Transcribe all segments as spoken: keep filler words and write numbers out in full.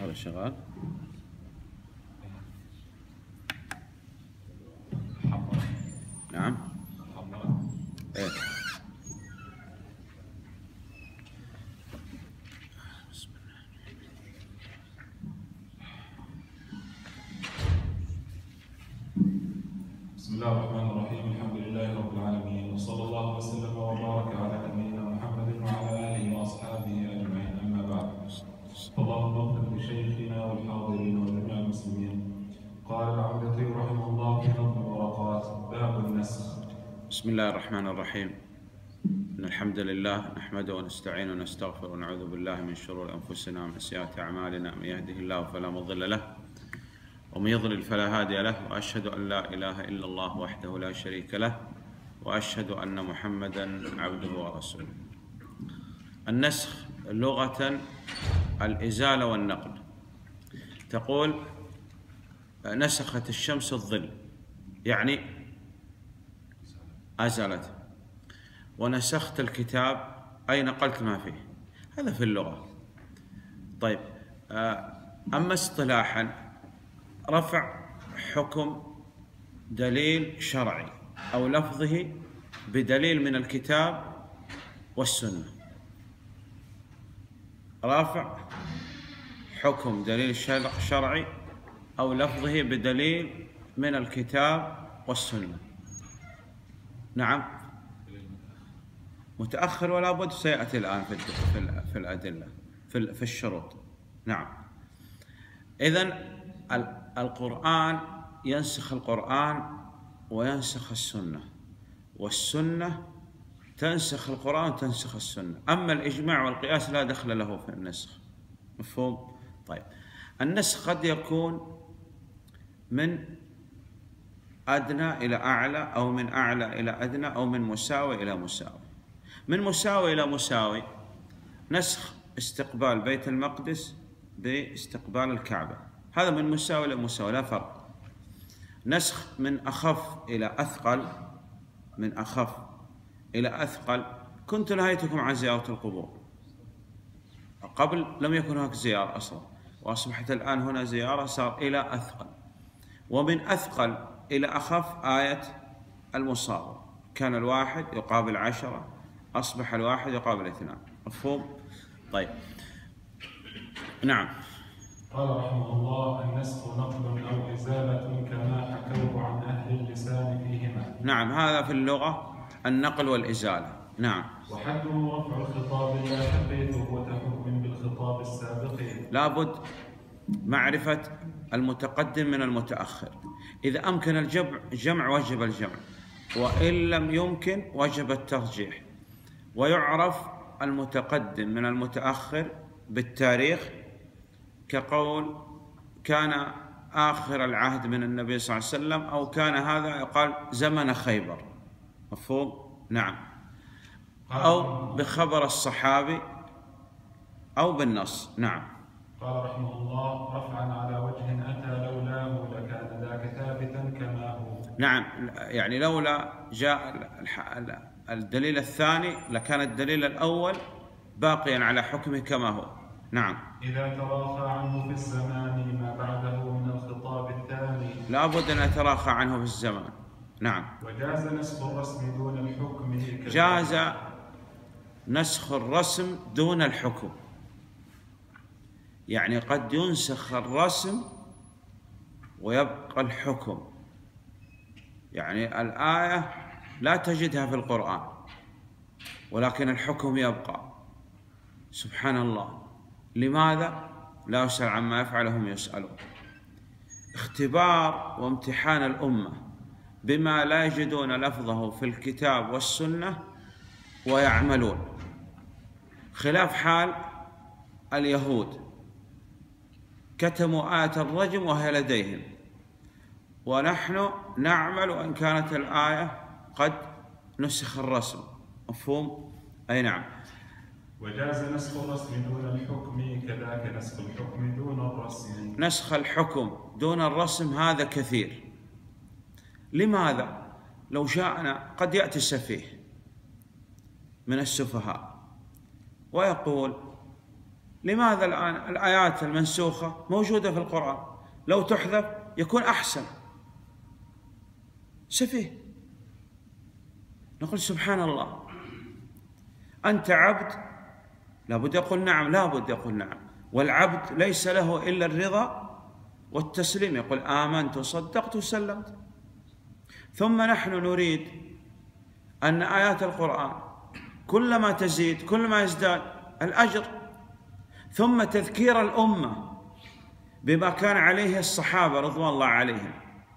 هذا شغال. نعم. ايه. بسم الله الرحمن الرحيم. الحمد لله رب العالمين، وصلى الله وسلم وبارك على نبينا محمد وعلى اله واصحابه اجمعين، اما بعد. اللهم اغفر لشيخنا والحاضرين وجميع المسلمين. قال العودة رحمه الله في نظم الورقات: باب النسخ. بسم الله الرحمن الرحيم. إن الحمد لله نحمده ونستعينه ونستغفره ونعوذ بالله من شرور أنفسنا ومن سيئات أعمالنا. من يهده الله فلا مضل له ومن يضلل فلا هادي له، وأشهد أن لا إله إلا الله وحده لا شريك له، وأشهد أن محمدا عبده ورسوله. النسخ لغة الإزالة والنقل. تقول نسخت الشمس الظل، يعني أزالته. ونسخت الكتاب أي نقلت ما فيه. هذا في اللغة. طيب، أما اصطلاحا رفع حكم دليل شرعي أو لفظه بدليل من الكتاب والسنة. رافع حكم دليل شرعي أو لفظه بدليل من الكتاب والسنة. نعم، متأخر ولا بد، سيأتي الآن في في الأدلة في في الشروط. نعم. إذن القرآن ينسخ القرآن وينسخ السنة، والسنة تنسخ القرآن وتنسخ السنة. أما الإجماع والقياس لا دخل له في النسخ. مفهوم؟ طيب، النسخ قد يكون من أدنى إلى أعلى، أو من أعلى إلى أدنى، أو من مساوي إلى مساوي. من مساوي إلى مساوي نسخ استقبال بيت المقدس باستقبال الكعبة، هذا من مساوي إلى مساوي، لا فرق. نسخ من أخف إلى أثقل، من أخف إلى أثقل. كنت نهيتكم عن زيارة القبور، قبل لم يكن هناك زيارة أصلا، وأصبحت الآن هنا زيارة، صار إلى أثقل. ومن أثقل إلى أخف آية المصابة، كان الواحد يقابل عشرة، أصبح الواحد يقابل اثنان. مفهوم؟ طيب، نعم. قال رحمه الله: النسخ نقل أو إزالة كما حكوه عن أهل اللسان فيهما. نعم، هذا في اللغة النقل والإزالة. نعم. وحده رفع الخطاب لا تقييده وتحكم بالخطاب السابق. لابد معرفة المتقدم من المتأخر. إذا أمكن الجمع جمع وجب الجمع، وإن لم يمكن وجب الترجيح. ويعرف المتقدم من المتأخر بالتاريخ، كقول كان آخر العهد من النبي صلى الله عليه وسلم، أو كان هذا يقال زمن خيبر. مفهوم؟ نعم. أو بخبر الصحابي أو بالنص. نعم. قال رحمه الله: رفعا على وجه أتى لولاه لكان ذاك ثابتا كما هو. نعم، يعني لولا جاء الدليل الثاني لكان الدليل الأول باقيا على حكمه كما هو. نعم. إذا تراخى عنه في الزمان ما بعده من الخطاب الثاني، لابد أن يتراخى عنه في الزمان. نعم. وجاز نسخ الرسم دون الحكم. جاز نسخ الرسم دون الحكم، يعني قد ينسخ الرسم ويبقى الحكم. يعني الآية لا تجدها في القرآن، ولكن الحكم يبقى. سبحان الله. لماذا؟ لا يسأل عما يفعل هم يسألون. اختبار وامتحان الأمة بما لا يجدون لفظه في الكتاب والسنة ويعملون، خلاف حال اليهود، كتموا آية الرجم وهي لديهم، ونحن نعمل وإن كانت الآية قد نسخ الرسم. مفهوم؟ أي نعم. وجاز نسخ الرسم دون الحكم كذاك نسخ الحكم دون الرسم. نسخ الحكم دون الرسم هذا كثير. لماذا؟ لو جاءنا قد يأتي سفيه من السفهاء ويقول لماذا الآن الآيات المنسوخة موجودة في القرآن، لو تحذف يكون أحسن؟ سفيه. نقول سبحان الله، أنت عبد، لابد يقول نعم، لابد يقول نعم، والعبد ليس له إلا الرضا والتسليم، يقول آمنت وصدقت وسلمت. ثم نحن نريد أن آيات القرآن كلما تزيد كلما يزداد الأجر، ثم تذكير الأمة بما كان عليه الصحابة رضوان الله عليهم،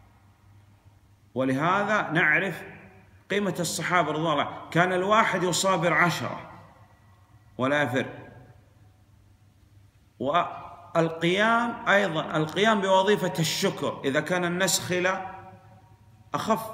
ولهذا نعرف قيمة الصحابة رضوان الله. كان الواحد يصابر عشرة ولا يفر. والقيام أيضا، القيام بوظيفة الشكر إذا كان النسخ لا أخف،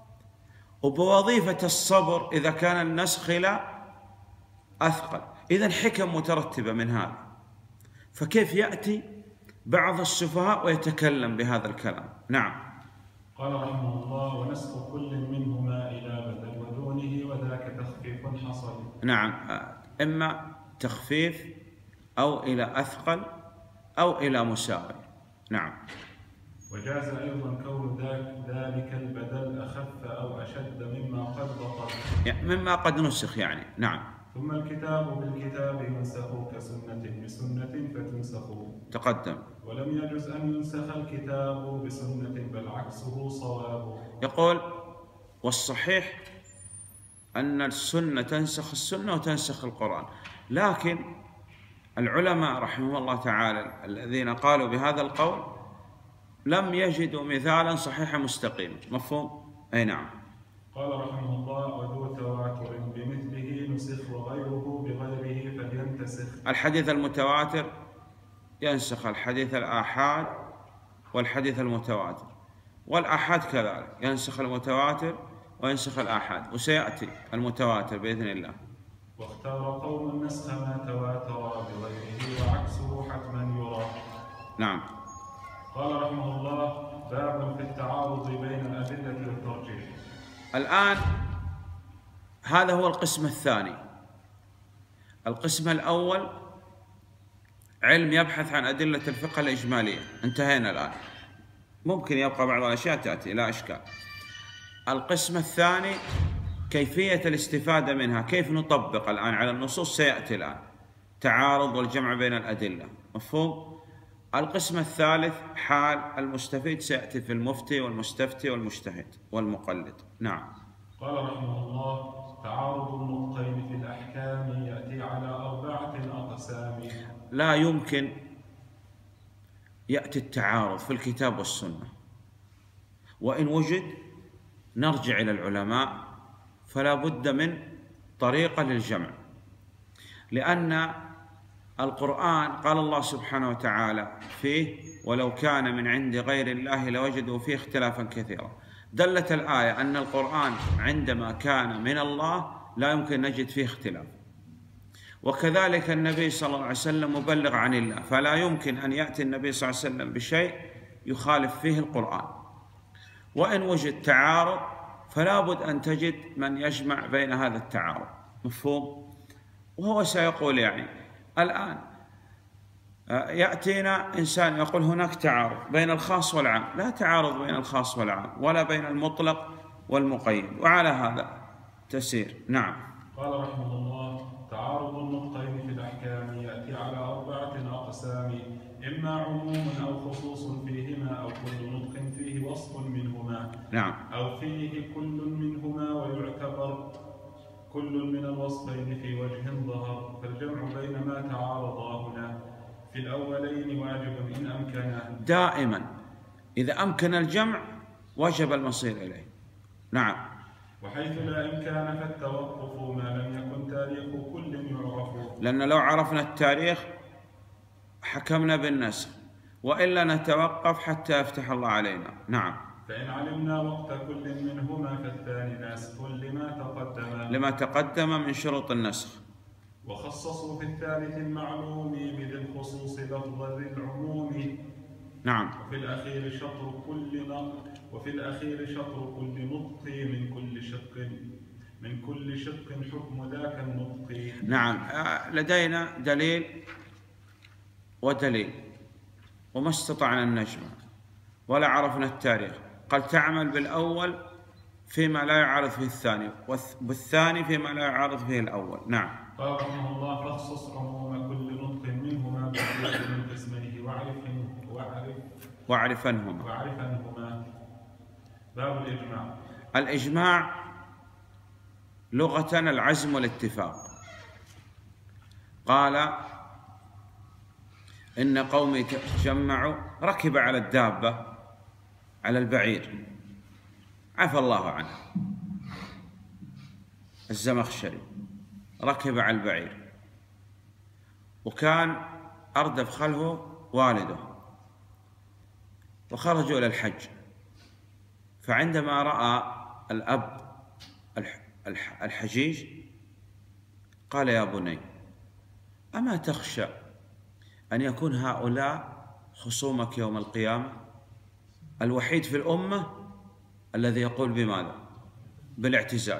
وبوظيفة الصبر إذا كان النسخ لا أثقل. إذن حكم مترتبة من هذا. فكيف يأتي بعض السفهاء ويتكلم بهذا الكلام؟ نعم. قال رحمه الله: ونسخ كل منهما إلى بدل ودونه وذاك تخفيف حصل. نعم، إما تخفيف أو إلى أثقل أو إلى مساوي. نعم. وجاز أيضا كون ذلك البدل أخف أو أشد مما قد بطل، يعني مما قد نسخ يعني. نعم. ثم الكتاب بالكتاب ينسخ كسنة بسنة فتنسخ، تقدم. ولم يجز أن ينسخ الكتاب بسنة بل عكسه صواب. يقول والصحيح أن السنة تنسخ السنة وتنسخ القرآن، لكن العلماء رحمه الله تعالى الذين قالوا بهذا القول لم يجدوا مثالا صحيحا مستقيما. مفهوم؟ أي نعم. قال رحمه الله: وذو تواتر بمثله نسخ وغيره بغيره فلينتسخ. الحديث المتواتر ينسخ الحديث الآحاد والحديث المتواتر، والآحاد كذلك ينسخ المتواتر وينسخ الآحاد، وسيأتي المتواتر بإذن الله. واختار قوم النسخ ما تواتر بغيره وعكسه حتما يرى. نعم. قال رحمه الله: باب في التعارض بين الأدلة والترجيح. الآن هذا هو القسم الثاني. القسم الأول علم يبحث عن أدلة الفقه الإجمالية، انتهينا الآن. ممكن يبقى بعض الأشياء تأتي، لا إشكال. القسم الثاني كيفية الاستفادة منها، كيف نطبق الآن على النصوص، سيأتي الآن تعارض والجمع بين الأدلة. مفهوم؟ القسم الثالث حال المستفيد، سيأتي في المفتي والمستفتي والمجتهد والمقلد. نعم. قال رحمه الله: تعارض النطقين في الأحكام يأتي على أربعة أقسام. لا يمكن يأتي التعارض في الكتاب والسنة، وإن وجد نرجع إلى العلماء، فلا بد من طريقة للجمع، لأن القرآن قال الله سبحانه وتعالى فيه: ولو كان من عند غير الله لوجدوا فيه اختلافا كثيرا. دلت الآية أن القرآن عندما كان من الله لا يمكن نجد فيه اختلاف، وكذلك النبي صلى الله عليه وسلم مبلغ عن الله، فلا يمكن أن يأتي النبي صلى الله عليه وسلم بشيء يخالف فيه القرآن. وإن وجد تعارض فلا بد أن تجد من يجمع بين هذا التعارض. مفهوم؟ وهو سيقول يعني الآن يأتينا إنسان يقول هناك تعارض بين الخاص والعام. لا تعارض بين الخاص والعام ولا بين المطلق والمقيد، وعلى هذا تسير. نعم. قال رحمه الله: تعارض النطقين في الأحكام يأتي على أربعة أقسام، إما عموم أو خصوص فيهما، أو كل نطق فيه وصف منهما. نعم. أو فيه كل منهما ويعتبر كل من الوصفين في وجه ظهر، فالجمع بين ما تعارضا هنا في الأولين واجب إن أمكن. دائما إذا أمكن الجمع وجب المصير إليه. نعم. وحيث لا إمكان فالتوقف ما لم يكن تاريخ كل يعرف، لأن لو عرفنا التاريخ حكمنا بالنسخ، وإلا نتوقف حتى يفتح الله علينا. نعم. فإن علمنا وقت كل منهما فالثاني ناسخ لما تقدم لما تقدم من شروط النسخ. وخصصوا في الثالث المعلوم بذي الخصوص لفظ ذي العموم. نعم. وفي الأخير شطر كل نطق وفي الأخير شطر كل نطق من كل شق من كل شق حكم ذاك النطق. نعم. لدينا دليل ودليل وما استطعنا أن نجمع ولا عرفنا التاريخ. قال تعمل بالأول فيما لا يعارض فيه الثاني، والثاني فيما لا يعارض فيه الأول. نعم. قال رحمه الله: فاخصص عموم كل نطق منهما بقية من قسميه واعرف واعرف واعرفنهما واعرفنهما. باب الإجماع. الإجماع لغة العزم والاتفاق. قال إن قومي تجمعوا، ركب على الدابة على البعير، عفى الله عنه، الزمخشري ركب على البعير، وكان أردف خلفه والده، وخرجوا إلى الحج. فعندما رأى الأب الحجيج قال: يا بني، أما تخشى أن يكون هؤلاء خصومك يوم القيامة؟ الوحيد في الأمة الذي يقول بماذا؟ بالاعتزال.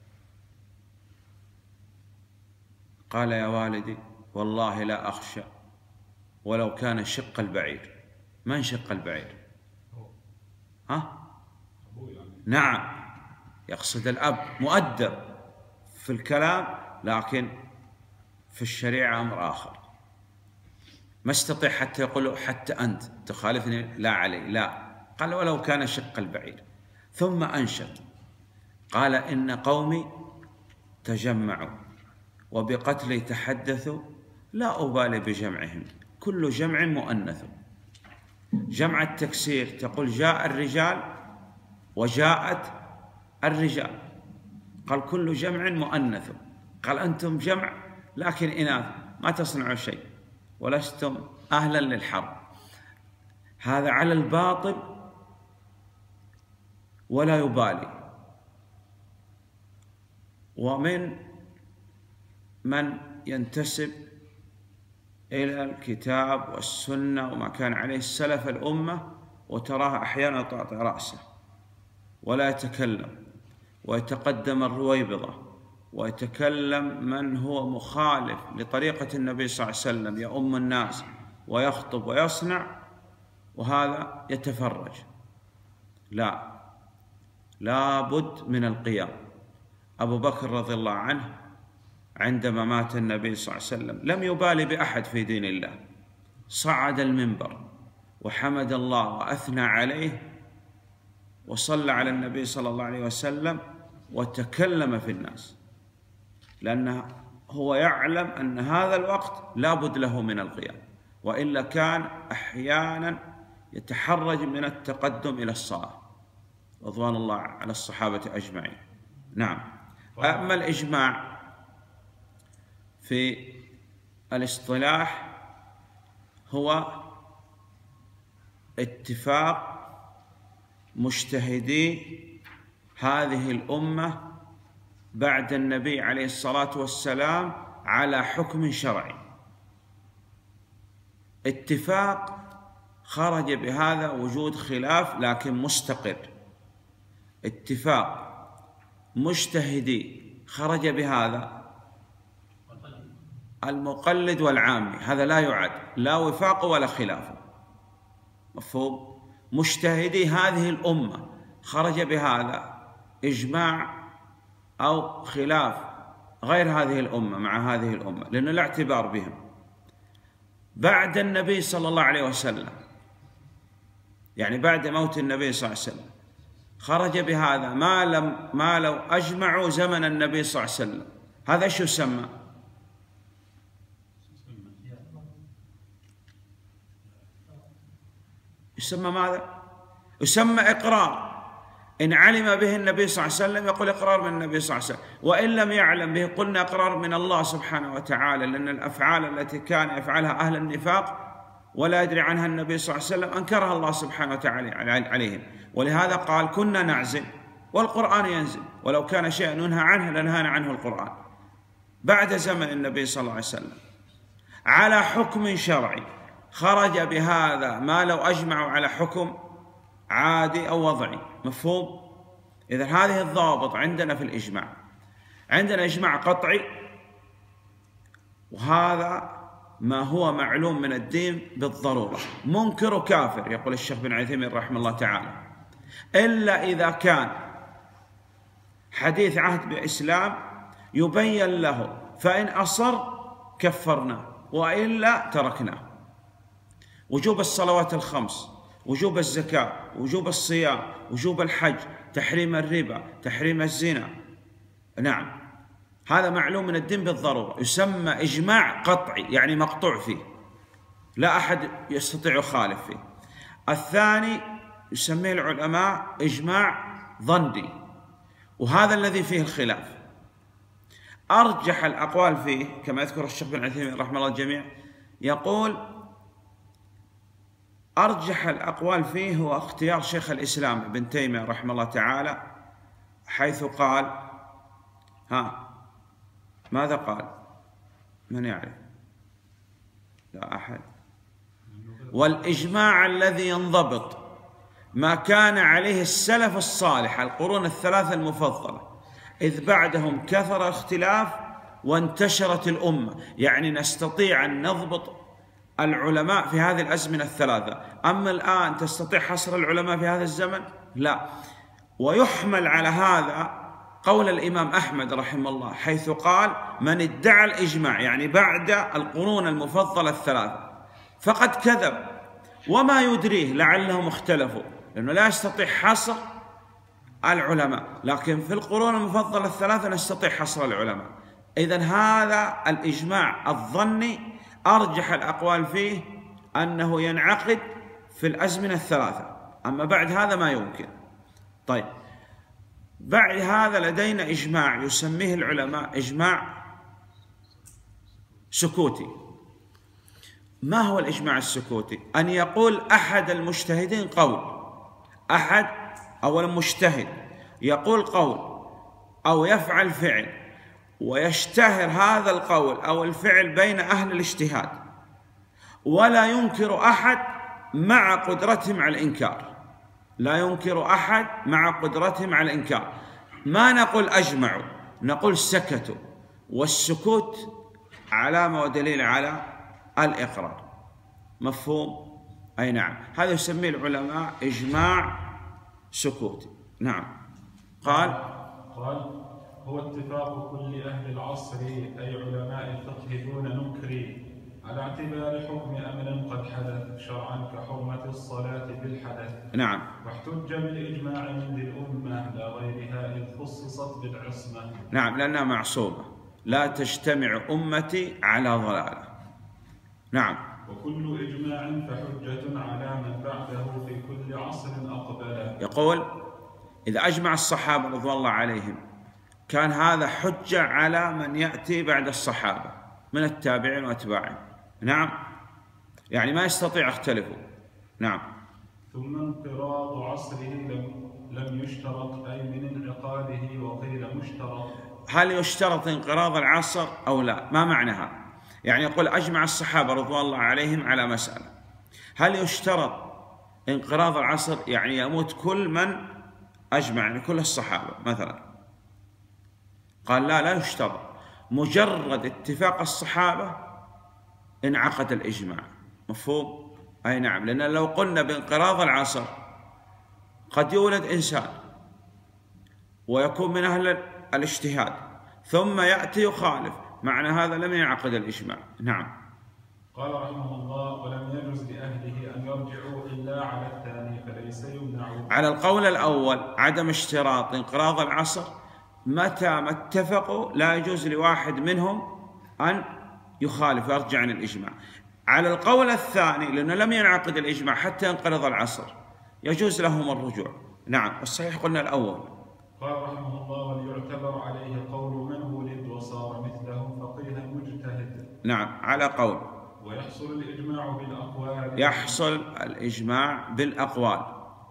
قال: يا والدي، والله لا أخشى ولو كان شق البعير. من شق البعير؟ ها؟ نعم، يقصد الأب، مؤدب في الكلام لكن في الشريعة أمر آخر. ما استطيع حتى يقول حتى أنت تخالفني، لا علي، لا. قال: ولو كان شق البعير. ثم أنشد قال: إن قومي تجمعوا وبقتلي تحدثوا، لا أبالي بجمعهم، كل جمع مؤنث. جمع التكسير تقول جاء الرجال وجاءت الرجال، قال كل جمع مؤنث. قال أنتم جمع لكن إناث، ما تصنعوا شيء ولستم أهلا للحرب. هذا على الباطل ولا يبالي. ومن من ينتسب إلى الكتاب والسنة وما كان عليه السلف الأمة، وتراه أحيانا يطأطئ رأسه ولا يتكلم، ويتقدم الرويبضة، ويتكلم من هو مخالف لطريقة النبي صلى الله عليه وسلم، يؤم الناس ويخطب ويصنع، وهذا يتفرج. لا، لا بد من القيام. أبو بكر رضي الله عنه عندما مات النبي صلى الله عليه وسلم لم يبالي بأحد في دين الله، صعد المنبر وحمد الله وأثنى عليه وصلى على النبي صلى الله عليه وسلم وتكلم في الناس، لأنه هو يعلم أن هذا الوقت لا بد له من القيام، وإلا كان أحيانا يتحرج من التقدم إلى الصلاة، رضوان الله على الصحابة أجمعين. نعم. أما الإجماع في الاصطلاح هو اتفاق مجتهدي هذه الأمة بعد النبي عليه الصلاة والسلام على حكم شرعي. اتفاق خرج بهذا وجود خلاف لكن مستقر. اتفاق مجتهدي خرج بهذا المقلد والعامي، هذا لا يعد لا وفاق ولا خلاف. مفهوم؟ مجتهدي هذه الأمة خرج بهذا إجماع أو خلاف غير هذه الأمة مع هذه الأمة، لأنه لا اعتبار بهم بعد النبي صلى الله عليه وسلم، يعني بعد موت النبي صلى الله عليه وسلم خرج بهذا ما لم ما لو أجمعوا زمن النبي صلى الله عليه وسلم. هذا شو يسمى؟ يسمى ماذا؟ يسمى إقرار. إن علم به النبي صلى الله عليه وسلم يقول إقرار من النبي صلى الله عليه وسلم، وإن لم يعلم به قلنا إقرار من الله سبحانه وتعالى، لأن الأفعال التي كان يفعلها أهل النفاق ولا يدري عنها النبي صلى الله عليه وسلم أنكرها الله سبحانه وتعالى عليهم، ولهذا قال كنا نعزل والقرآن ينزل، ولو كان شيئا ينهى عنه لنهانا عنه القرآن. بعد زمن النبي صلى الله عليه وسلم على حكم شرعي خرج بهذا ما لو أجمعوا على حكم عادي أو وضعي. مفهوم؟ إذا هذه الضوابط عندنا في الإجماع. عندنا إجماع قطعي، وهذا ما هو معلوم من الدين بالضرورة، منكر كافر يقول الشيخ بن عثيمين رحمه الله تعالى، إلا إذا كان حديث عهد بإسلام يبين له، فإن أصر كفرناه وإلا تركناه. وجوب الصلوات الخمس، وجوب الزكاة، وجوب الصيام، وجوب الحج، تحريم الربا، تحريم الزنا، نعم هذا معلوم من الدين بالضرورة، يسمى إجماع قطعي، يعني مقطوع فيه، لا أحد يستطيع يخالف فيه. الثاني يسميه العلماء إجماع ظني، وهذا الذي فيه الخلاف. أرجح الأقوال فيه كما يذكر الشيخ بن عثيمين رحمه الله الجميع، يقول أرجح الأقوال فيه هو اختيار شيخ الإسلام ابن تيمية رحمه الله تعالى، حيث قال، ها ماذا قال؟ من يعرف؟ لا أحد. والإجماع الذي ينضبط ما كان عليه السلف الصالح القرون الثلاثة المفضلة، إذ بعدهم كثر الاختلاف وانتشرت الأمة. يعني نستطيع أن نضبط العلماء في هذه الأزمنة الثلاثة، أما الآن تستطيع حصر العلماء في هذا الزمن؟ لا. ويحمل على هذا قول الإمام أحمد رحمه الله، حيث قال من ادعى الإجماع يعني بعد القرون المفضلة الثلاثة فقد كذب، وما يدريه لعلهم اختلفوا، لأنه لا يستطيع حصر العلماء، لكن في القرون المفضلة الثلاثة نستطيع حصر العلماء. إذن هذا الإجماع الظني أرجح الأقوال فيه أنه ينعقد في الأزمنة الثلاثة، أما بعد هذا ما يمكن. طيب، بعد هذا لدينا إجماع يسميه العلماء إجماع سكوتي. ما هو الإجماع السكوتي؟ أن يقول أحد المجتهدين قول، أحد أولا مجتهد يقول قول أو يفعل فعل، ويشتهر هذا القول أو الفعل بين أهل الاجتهاد، ولا ينكر أحد مع قدرتهم على الإنكار، لا ينكر أحد مع قدرتهم على الإنكار. ما نقول أجمعوا، نقول سكتوا، والسكوت علامة ودليل على الإقرار. مفهوم؟ أي نعم، هذا يسميه العلماء إجماع سكوتي. نعم. قال قال هو اتفاق كل أهل العصر أي علماء الفقه دون نكر على اعتبار حكم أمر قد حدث شرعا كحرمة الصلاة بالحدث. نعم. واحتج بالإجماع من ذي الأمة لا غيرها إذ خصصت بالعصمة. نعم، لأنها معصومة، لا تجتمع أمتي على ضلالة. نعم. وكل إجماع فحجة على من بعده في كل عصر أقبل. يقول إذا أجمع الصحابة رضوان الله عليهم كان هذا حجة على من يأتي بعد الصحابة من التابعين وأتباعهم. نعم، يعني ما يستطيع اختلفوا. نعم. ثم انقراض عصره لم, لم يشترط أي من انعقاده، وقيل مشترط. هل يشترط انقراض العصر أو لا؟ ما معناها؟ يعني يقول أجمع الصحابة رضوان الله عليهم على مسألة، هل يشترط انقراض العصر يعني يموت كل من أجمع، يعني كل الصحابة مثلا؟ قال لا، لا يشترط، مجرد اتفاق الصحابة انعقد الإجماع. مفهوم؟ أي نعم، لأن لو قلنا بانقراض العصر قد يولد إنسان ويكون من أهل الاجتهاد ثم يأتي يخالف، معنى هذا لم ينعقد الإجماع. نعم. قال رحمه الله ولم يجوز لأهله أن يرجعوا إلا على الثاني فليس يمنع. على القول الأول عدم اشتراط انقراض العصر، متى ما اتفقوا لا يجوز لواحد منهم أن يخالف ويرجع عن الإجماع. على القول الثاني لأنه لم ينعقد الإجماع حتى ينقرض العصر يجوز لهم الرجوع. نعم، الصحيح قلنا الأول. قال رحمه الله وليعتبر عليه قول من ولد وصار مثله فقيها مجتهد. نعم، على قول. ويحصل الإجماع بالأقوال. يحصل الإجماع بالأقوال.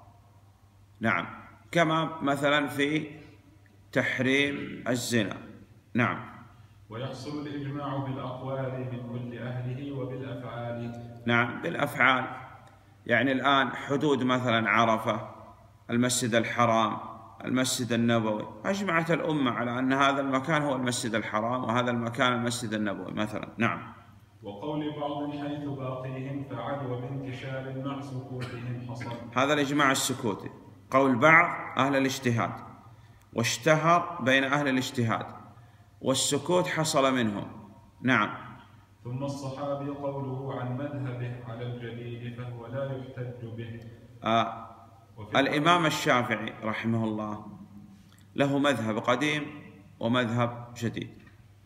نعم، كما مثلا في تحريم الزنا. نعم. ويحصل الإجماع بالأقوال من كل أهله وبالأفعال. نعم، بالأفعال، يعني الآن حدود مثلا عرفة، المسجد الحرام، المسجد النبوي، أجمعت الأمة على أن هذا المكان هو المسجد الحرام وهذا المكان المسجد النبوي مثلا. نعم. وقول بعض حيث باقيهم فعدوى بانتشار مع سكوتهم حصل. هذا الإجماع السكوتي، قول بعض أهل الاجتهاد واشتهر بين أهل الاجتهاد، والسكوت حصل منهم. نعم. ثم الصحابي قوله عن مذهبه على الجليل فهو لا يحتج به. آه. الإمام الشافعي رحمه الله له مذهب قديم ومذهب جديد.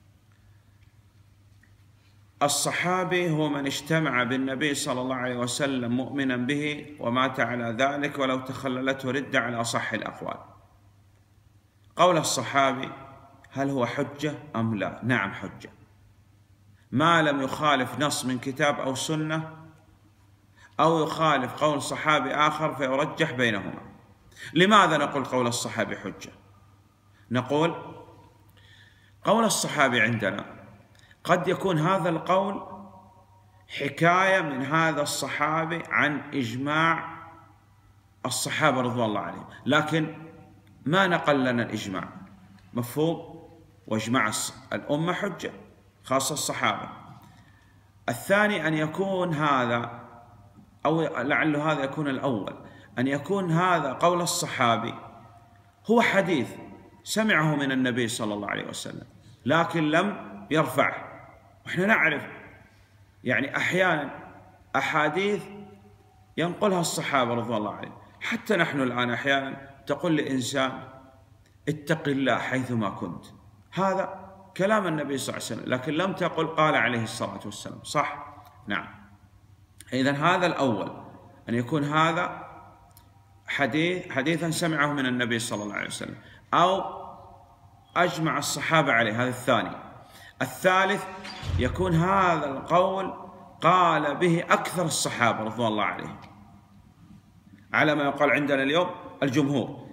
الصحابي هو من اجتمع بالنبي صلى الله عليه وسلم مؤمنا به ومات على ذلك ولو تخللته ردة على أصح الأقوال. قول الصحابي هل هو حجة أم لا؟ نعم حجة، ما لم يخالف نص من كتاب أو سنة أو يخالف قول صحابي آخر فيرجح بينهما. لماذا نقول قول الصحابي حجة؟ نقول قول الصحابي عندنا قد يكون هذا القول حكاية من هذا الصحابي عن إجماع الصحابة رضوان الله عليهم، لكن ما نقل لنا الإجماع. مفهوم؟ وإجماع الأمة حجة خاصة الصحابة. الثاني أن يكون هذا، أو لعل هذا يكون الأول، أن يكون هذا قول الصحابي هو حديث سمعه من النبي صلى الله عليه وسلم لكن لم يرفعه. وإحنا نعرف يعني أحيانا أحاديث ينقلها الصحابة رضوان الله عليهم، حتى نحن الآن أحيانا تقول لإنسان اتق الله حيثما كنت، هذا كلام النبي صلى الله عليه وسلم لكن لم تقل قال عليه الصلاة والسلام. صح؟ نعم. إذن هذا الأول أن يكون هذا حديث حديثا سمعه من النبي صلى الله عليه وسلم أو أجمع الصحابة عليه، هذا الثاني. الثالث يكون هذا القول قال به أكثر الصحابة رضوان الله عليهم على ما يقال عندنا اليوم الجمهور.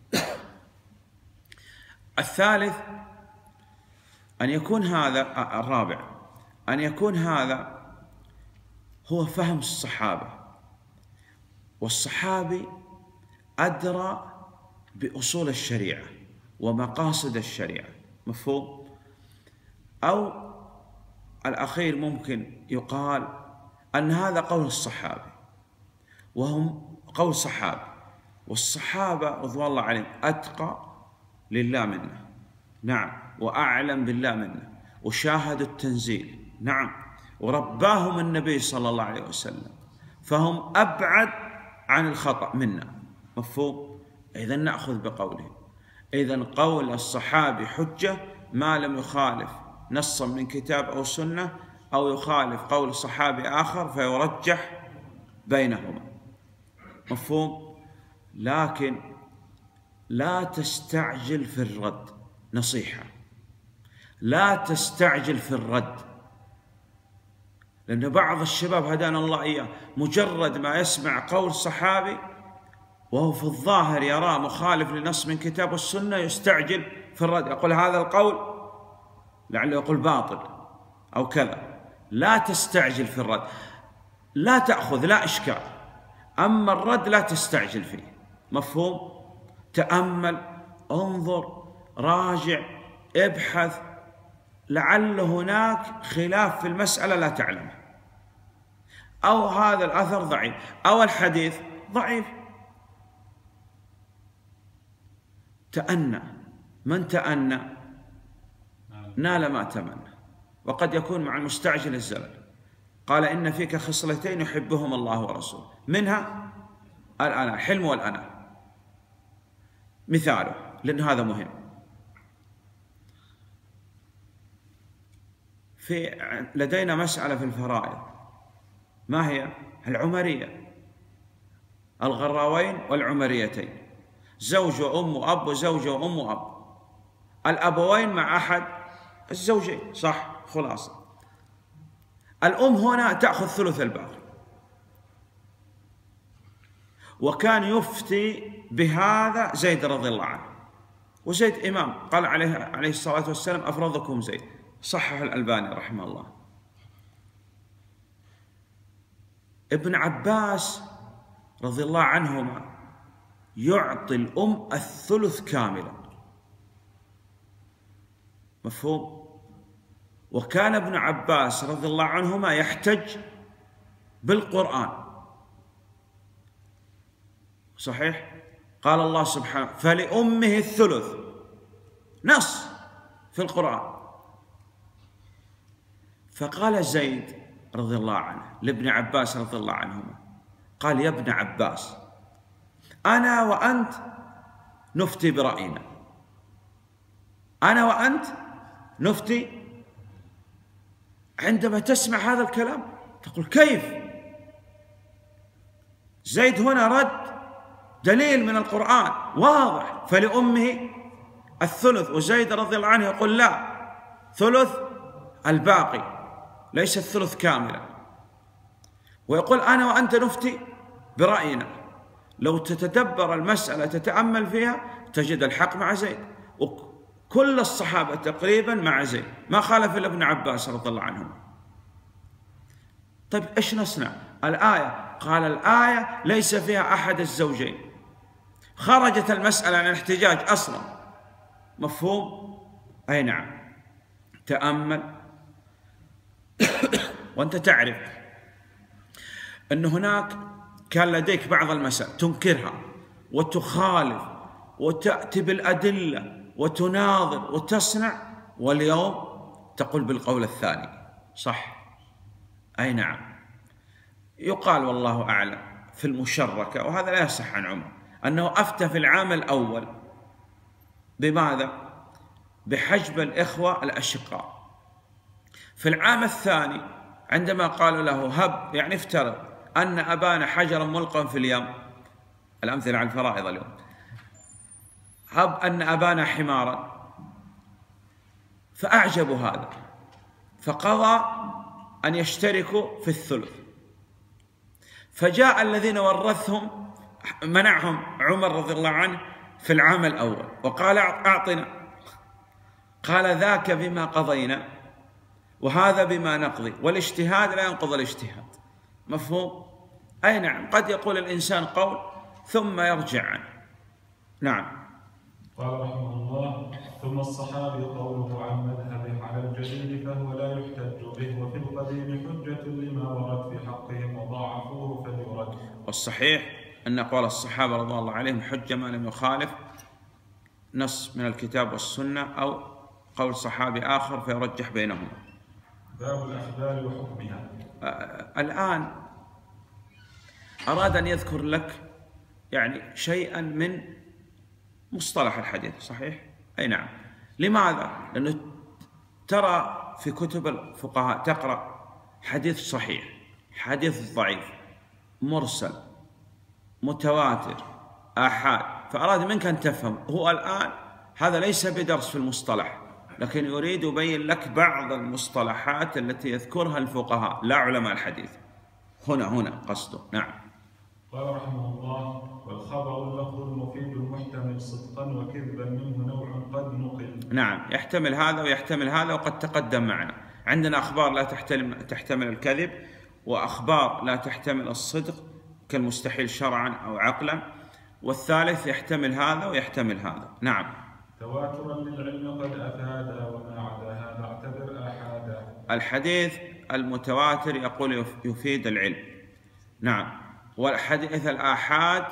الثالث أن يكون هذا الرابع أن يكون هذا هو فهم الصحابة، والصحابي أدرى بأصول الشريعة ومقاصد الشريعة. مفهوم؟ أو الأخير ممكن يقال أن هذا قول الصحابة وهم قول صحابة، والصحابة رضوان الله عليهم أتقى لله منا، نعم، وأعلم بالله منا، وشاهدوا التنزيل، نعم، ورباهم النبي صلى الله عليه وسلم، فهم أبعد عن الخطأ منا. مفهوم؟ إذن نأخذ بقوله. إذن قول الصحابي حجة ما لم يخالف نصا من كتاب أو سنة أو يخالف قول صحابي آخر فيرجح بينهما. مفهوم؟ لكن لا تستعجل في الرد، نصيحة، لا تستعجل في الرد، لأن بعض الشباب هدانا الله إياه مجرد ما يسمع قول صحابي وهو في الظاهر يراه مخالف لنص من كتاب السنة يستعجل في الرد، يقول هذا القول لعله يقول باطل أو كذا. لا تستعجل في الرد، لا تأخذ لا إشكال، أما الرد لا تستعجل فيه. مفهوم؟ تأمل، انظر، راجع، ابحث، لعل هناك خلاف في المسألة لا تعلمه، أو هذا الأثر ضعيف أو الحديث ضعيف. تأنى، من تأنى نال ما تمنى. وقد يكون مع المستعجل الزلل. قال إن فيك خصلتين يحبهم الله ورسوله، منها الأنا، الحلم والأنا، مثاله، لأن هذا مهم. في لدينا مسألة في الفرائض، ما هي؟ العمرية، الغراوين والعمريتين، زوج وأم وأب وزوجة وأم وأب، الأبوين مع أحد الزوجين، صح؟ خلاصة. الأم هنا تأخذ ثلث الباقي، وكان يفتي بهذا زيد رضي الله عنه، وزيد إمام، قال عليه عليه الصلاة والسلام أفرضكم زيد، صحح الألباني رحمه الله. ابن عباس رضي الله عنهما يعطي الأم الثلث كاملا. مفهوم؟ وكان ابن عباس رضي الله عنهما يحتج بالقرآن. صحيح؟ قال الله سبحانه فلأمه الثلث، نص في القرآن. فقال زيد رضي الله عنه لابن عباس رضي الله عنهما، قال يا ابن عباس أنا وأنت نفتي برأينا، أنا وأنت نفتي. عندما تسمع هذا الكلام تقول كيف؟ زيد هنا رد دليل من القرآن واضح، فلأمه الثلث، وزيد رضي الله عنه يقول لا، ثلث الباقي ليس الثلث كاملا، ويقول أنا وأنت نفتي برأينا. لو تتدبر المسألة تتأمل فيها تجد الحق مع زيد، وكل الصحابة تقريبا مع زيد، ما خالف إلا ابن عباس رضي الله عنهم. طيب إيش نصنع؟ الآية، قال الآية ليس فيها أحد الزوجين، خرجت المسألة عن الاحتجاج أصلا. مفهوم؟ أي نعم. تأمل وأنت تعرف أن هناك كان لديك بعض المسائل تنكرها وتخالف وتأتي بالأدلة وتناظر وتصنع، واليوم تقول بالقول الثاني. صح؟ أي نعم. يقال والله أعلم في المشركة، وهذا لا يصح عن عمر، أنه أفتى في العام الأول بماذا؟ بحجب الإخوة الأشقاء. في العام الثاني عندما قالوا له هب، يعني افترض أن أبانا حجرا ملقا في اليم، الأمثلة على الفرائض اليوم، هب أن أبانا حمارا، فأعجبوا هذا فقضى أن يشتركوا في الثلث. فجاء الذين ورثهم منعهم عمر رضي الله عنه في العام الأول وقال أعطنا، قال ذاك بما قضينا وهذا بما نقضي، والاجتهاد لا ينقض الاجتهاد. مفهوم؟ أي نعم. قد يقول الإنسان قول ثم يرجع عنه. نعم. قال رحمه الله: ثم الصحابي قوله عن مذهبه على الجديد فهو لا يحتج به، وفي القديم حجة لما ورد في حقهم وضاعفوه فليرد. والصحيح أن قول الصحابة رضي الله عليهم حجة ما لم يخالف نص من الكتاب والسنة أو قول صحابي آخر فيرجح بينهما. باب الأخبار وحكمها. الآن أراد أن يذكر لك يعني شيئا من مصطلح الحديث. صحيح؟ أي نعم. لماذا؟ لأنه ترى في كتب الفقهاء تقرأ حديث صحيح، حديث ضعيف، مرسل، متواتر، آحاد، فأراد منك أن تفهم. هو الآن هذا ليس بدرس في المصطلح، لكن يريد يبين لك بعض المصطلحات التي يذكرها الفقهاء لا علماء الحديث. هنا هنا قصده. نعم. قال رحمه الله: والخبر اللفظ المفيد المحتمل صدقا وكذبا منه نوع قد نقل. نعم، يحتمل هذا ويحتمل هذا، وقد تقدم معنا. عندنا أخبار لا تحتمل, تحتمل الكذب، وأخبار لا تحتمل الصدق كالمستحيل شرعا أو عقلا، والثالث يحتمل هذا ويحتمل هذا. نعم. تواترا للعلم قد أفادا، وما عدا هذا اعتبر آحادا. الحديث المتواتر يقول يفيد العلم. نعم. والحديث الآحاد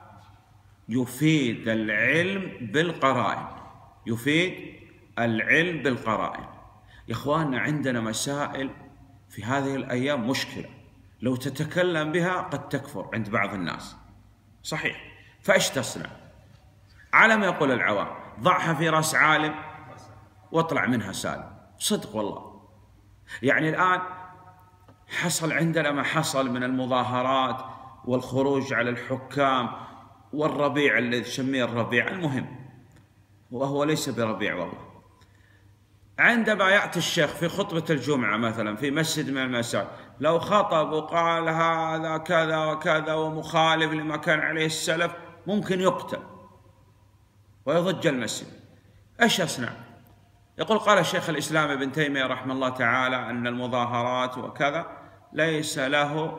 يفيد العلم بالقرائن، يفيد العلم بالقرائن. يا إخواننا عندنا مسائل في هذه الأيام مشكلة، لو تتكلم بها قد تكفر عند بعض الناس. صحيح. فإيش تصنع؟ على ما يقول العوام، ضعها في رأس عالم واطلع منها سالم. صدق والله. يعني الآن حصل عندنا ما حصل من المظاهرات والخروج على الحكام والربيع الذي تسميه الربيع، المهم وهو ليس بربيع والله. عندما يأتي الشيخ في خطبة الجمعة مثلا في مسجد من المساجد، لو خطب وقال هذا كذا وكذا ومخالف لما كان عليه السلف، ممكن يقتل ويضج المسجد. ايش يصنع؟ يقول قال الشيخ الإسلام ابن تيمية رحمه الله تعالى أن المظاهرات وكذا ليس له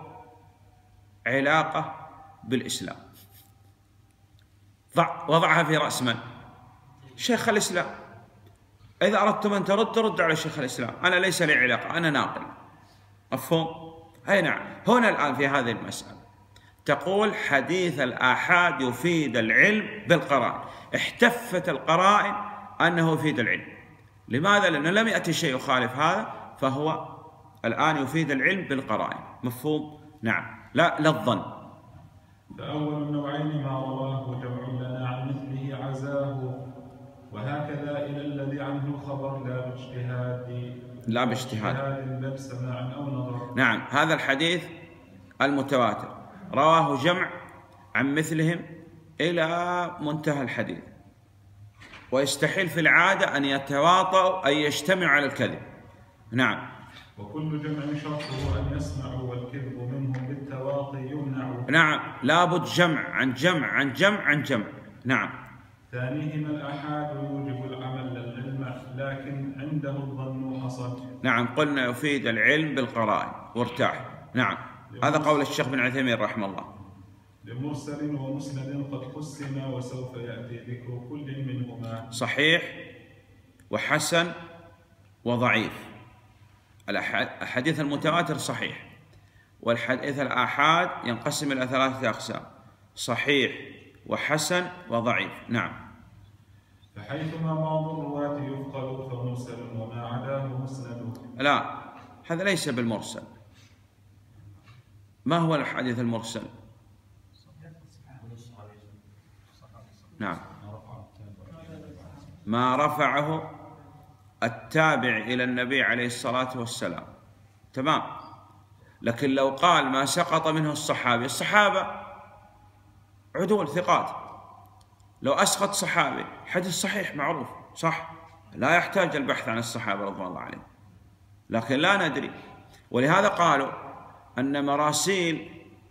علاقة بالإسلام. ضع وضعها في رأس من؟ شيخ الإسلام. إذا أردتم أن ترد ترد على شيخ الإسلام، أنا ليس لي علاقة، أنا ناقل. مفهوم؟ أي نعم. هنا الآن في هذه المسألة تقول حديث الآحاد يفيد العلم بالقرائن، احتفت القرائن أنه يفيد العلم. لماذا؟ لأنه لم يأتي شيء يخالف هذا، فهو الآن يفيد العلم بالقرائن. مفهوم؟ نعم. لا لا الظن. فأول النوعين ما رواه جمع لنا عن مثله عزاه، وهكذا إلى الذي عنه خبر لا باجتهاد لا باجتهاد بل سماع أو نظر. نعم. هذا الحديث المتواتر رواه جمع عن مثلهم إلى منتهى الحديث، ويستحيل في العادة أن يتواطؤوا أي يجتمعوا على الكذب. نعم. وكل جمع شرطه أن يسمعوا، والكذب منهم بالتواطي يمنع. نعم، لابد جمع عن جمع عن جمع عن جمع. نعم. ثانيهما الآحاد يوجب العمل للعلم، لكن عنده الظن حصل. نعم، قلنا يفيد العلم بالقرائن وارتاح. نعم، هذا قول الشيخ بن عثيمين رحمه الله. لمرسل ومسند قد قسم، وسوف يأتي ذكر كل منهما. صحيح وحسن وضعيف. الحديث المتواتر صحيح، والحديث الآحاد ينقسم إلى ثلاثة أقسام: صحيح وحسن وضعيف. نعم. فحيثما بعض الرواة يفقد فمرسل، وما عداه مسند. لا، هذا ليس بالمرسل. ما هو الحديث المرسل؟ نعم، ما رفعه التابع إلى النبي عليه الصلاة والسلام. تمام. لكن لو قال ما سقط منه الصحابي، الصحابة عدول ثقات، لو أسقط صحابي حديث صحيح معروف صح، لا يحتاج البحث عن الصحابة رضوان الله عليهم، لكن لا ندري. ولهذا قالوا أن مراسيل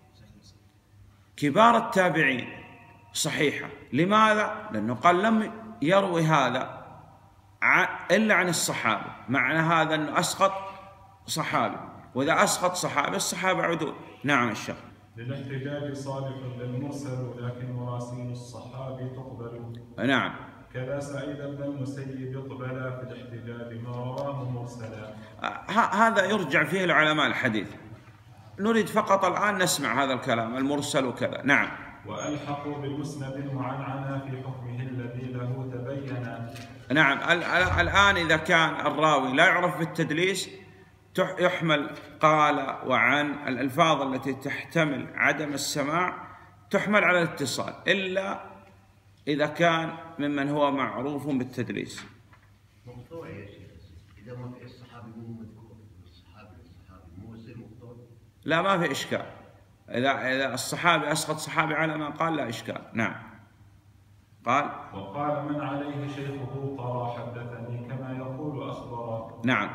كبار التابعين صحيحة. لماذا؟ لأنه قال لم يروي هذا إلا عن الصحابة، معنى هذا أنه أسقط صحابي، وإذا أسقط صحابي الصحابة عدول. نعم الشيخ. للاحتجاج صالح للمرسل، لكن مراسيل الصحابي تقبل. نعم. كذا سعيد بن المسيب يقبل في الاحتجاج ما رواه مرسلا. هذا يرجع فيه لعلماء الحديث. نريد فقط الآن نسمع هذا الكلام المرسل وكذا. نعم. وألحقوا بالمسند المعنعنة في حكمه الذي له تبين. نعم. الآن إذا كان الراوي لا يعرف بالتدليس يحمل قال وعن الألفاظ التي تحتمل عدم السماع تحمل على الاتصال، إلا إذا كان ممن هو معروف بالتدليس. مقطوع يا شيخ، إذا ما في الصحابي مو مذكور، الصحابي الصحابي مو يصير مقطوع؟ لا، ما في إشكال. إذا إذا الصحابي أسقط صحابي على ما قال لا إشكال. نعم. قال وقال من عليه شيخه قرى حدثني كما يقول أخبر. نعم.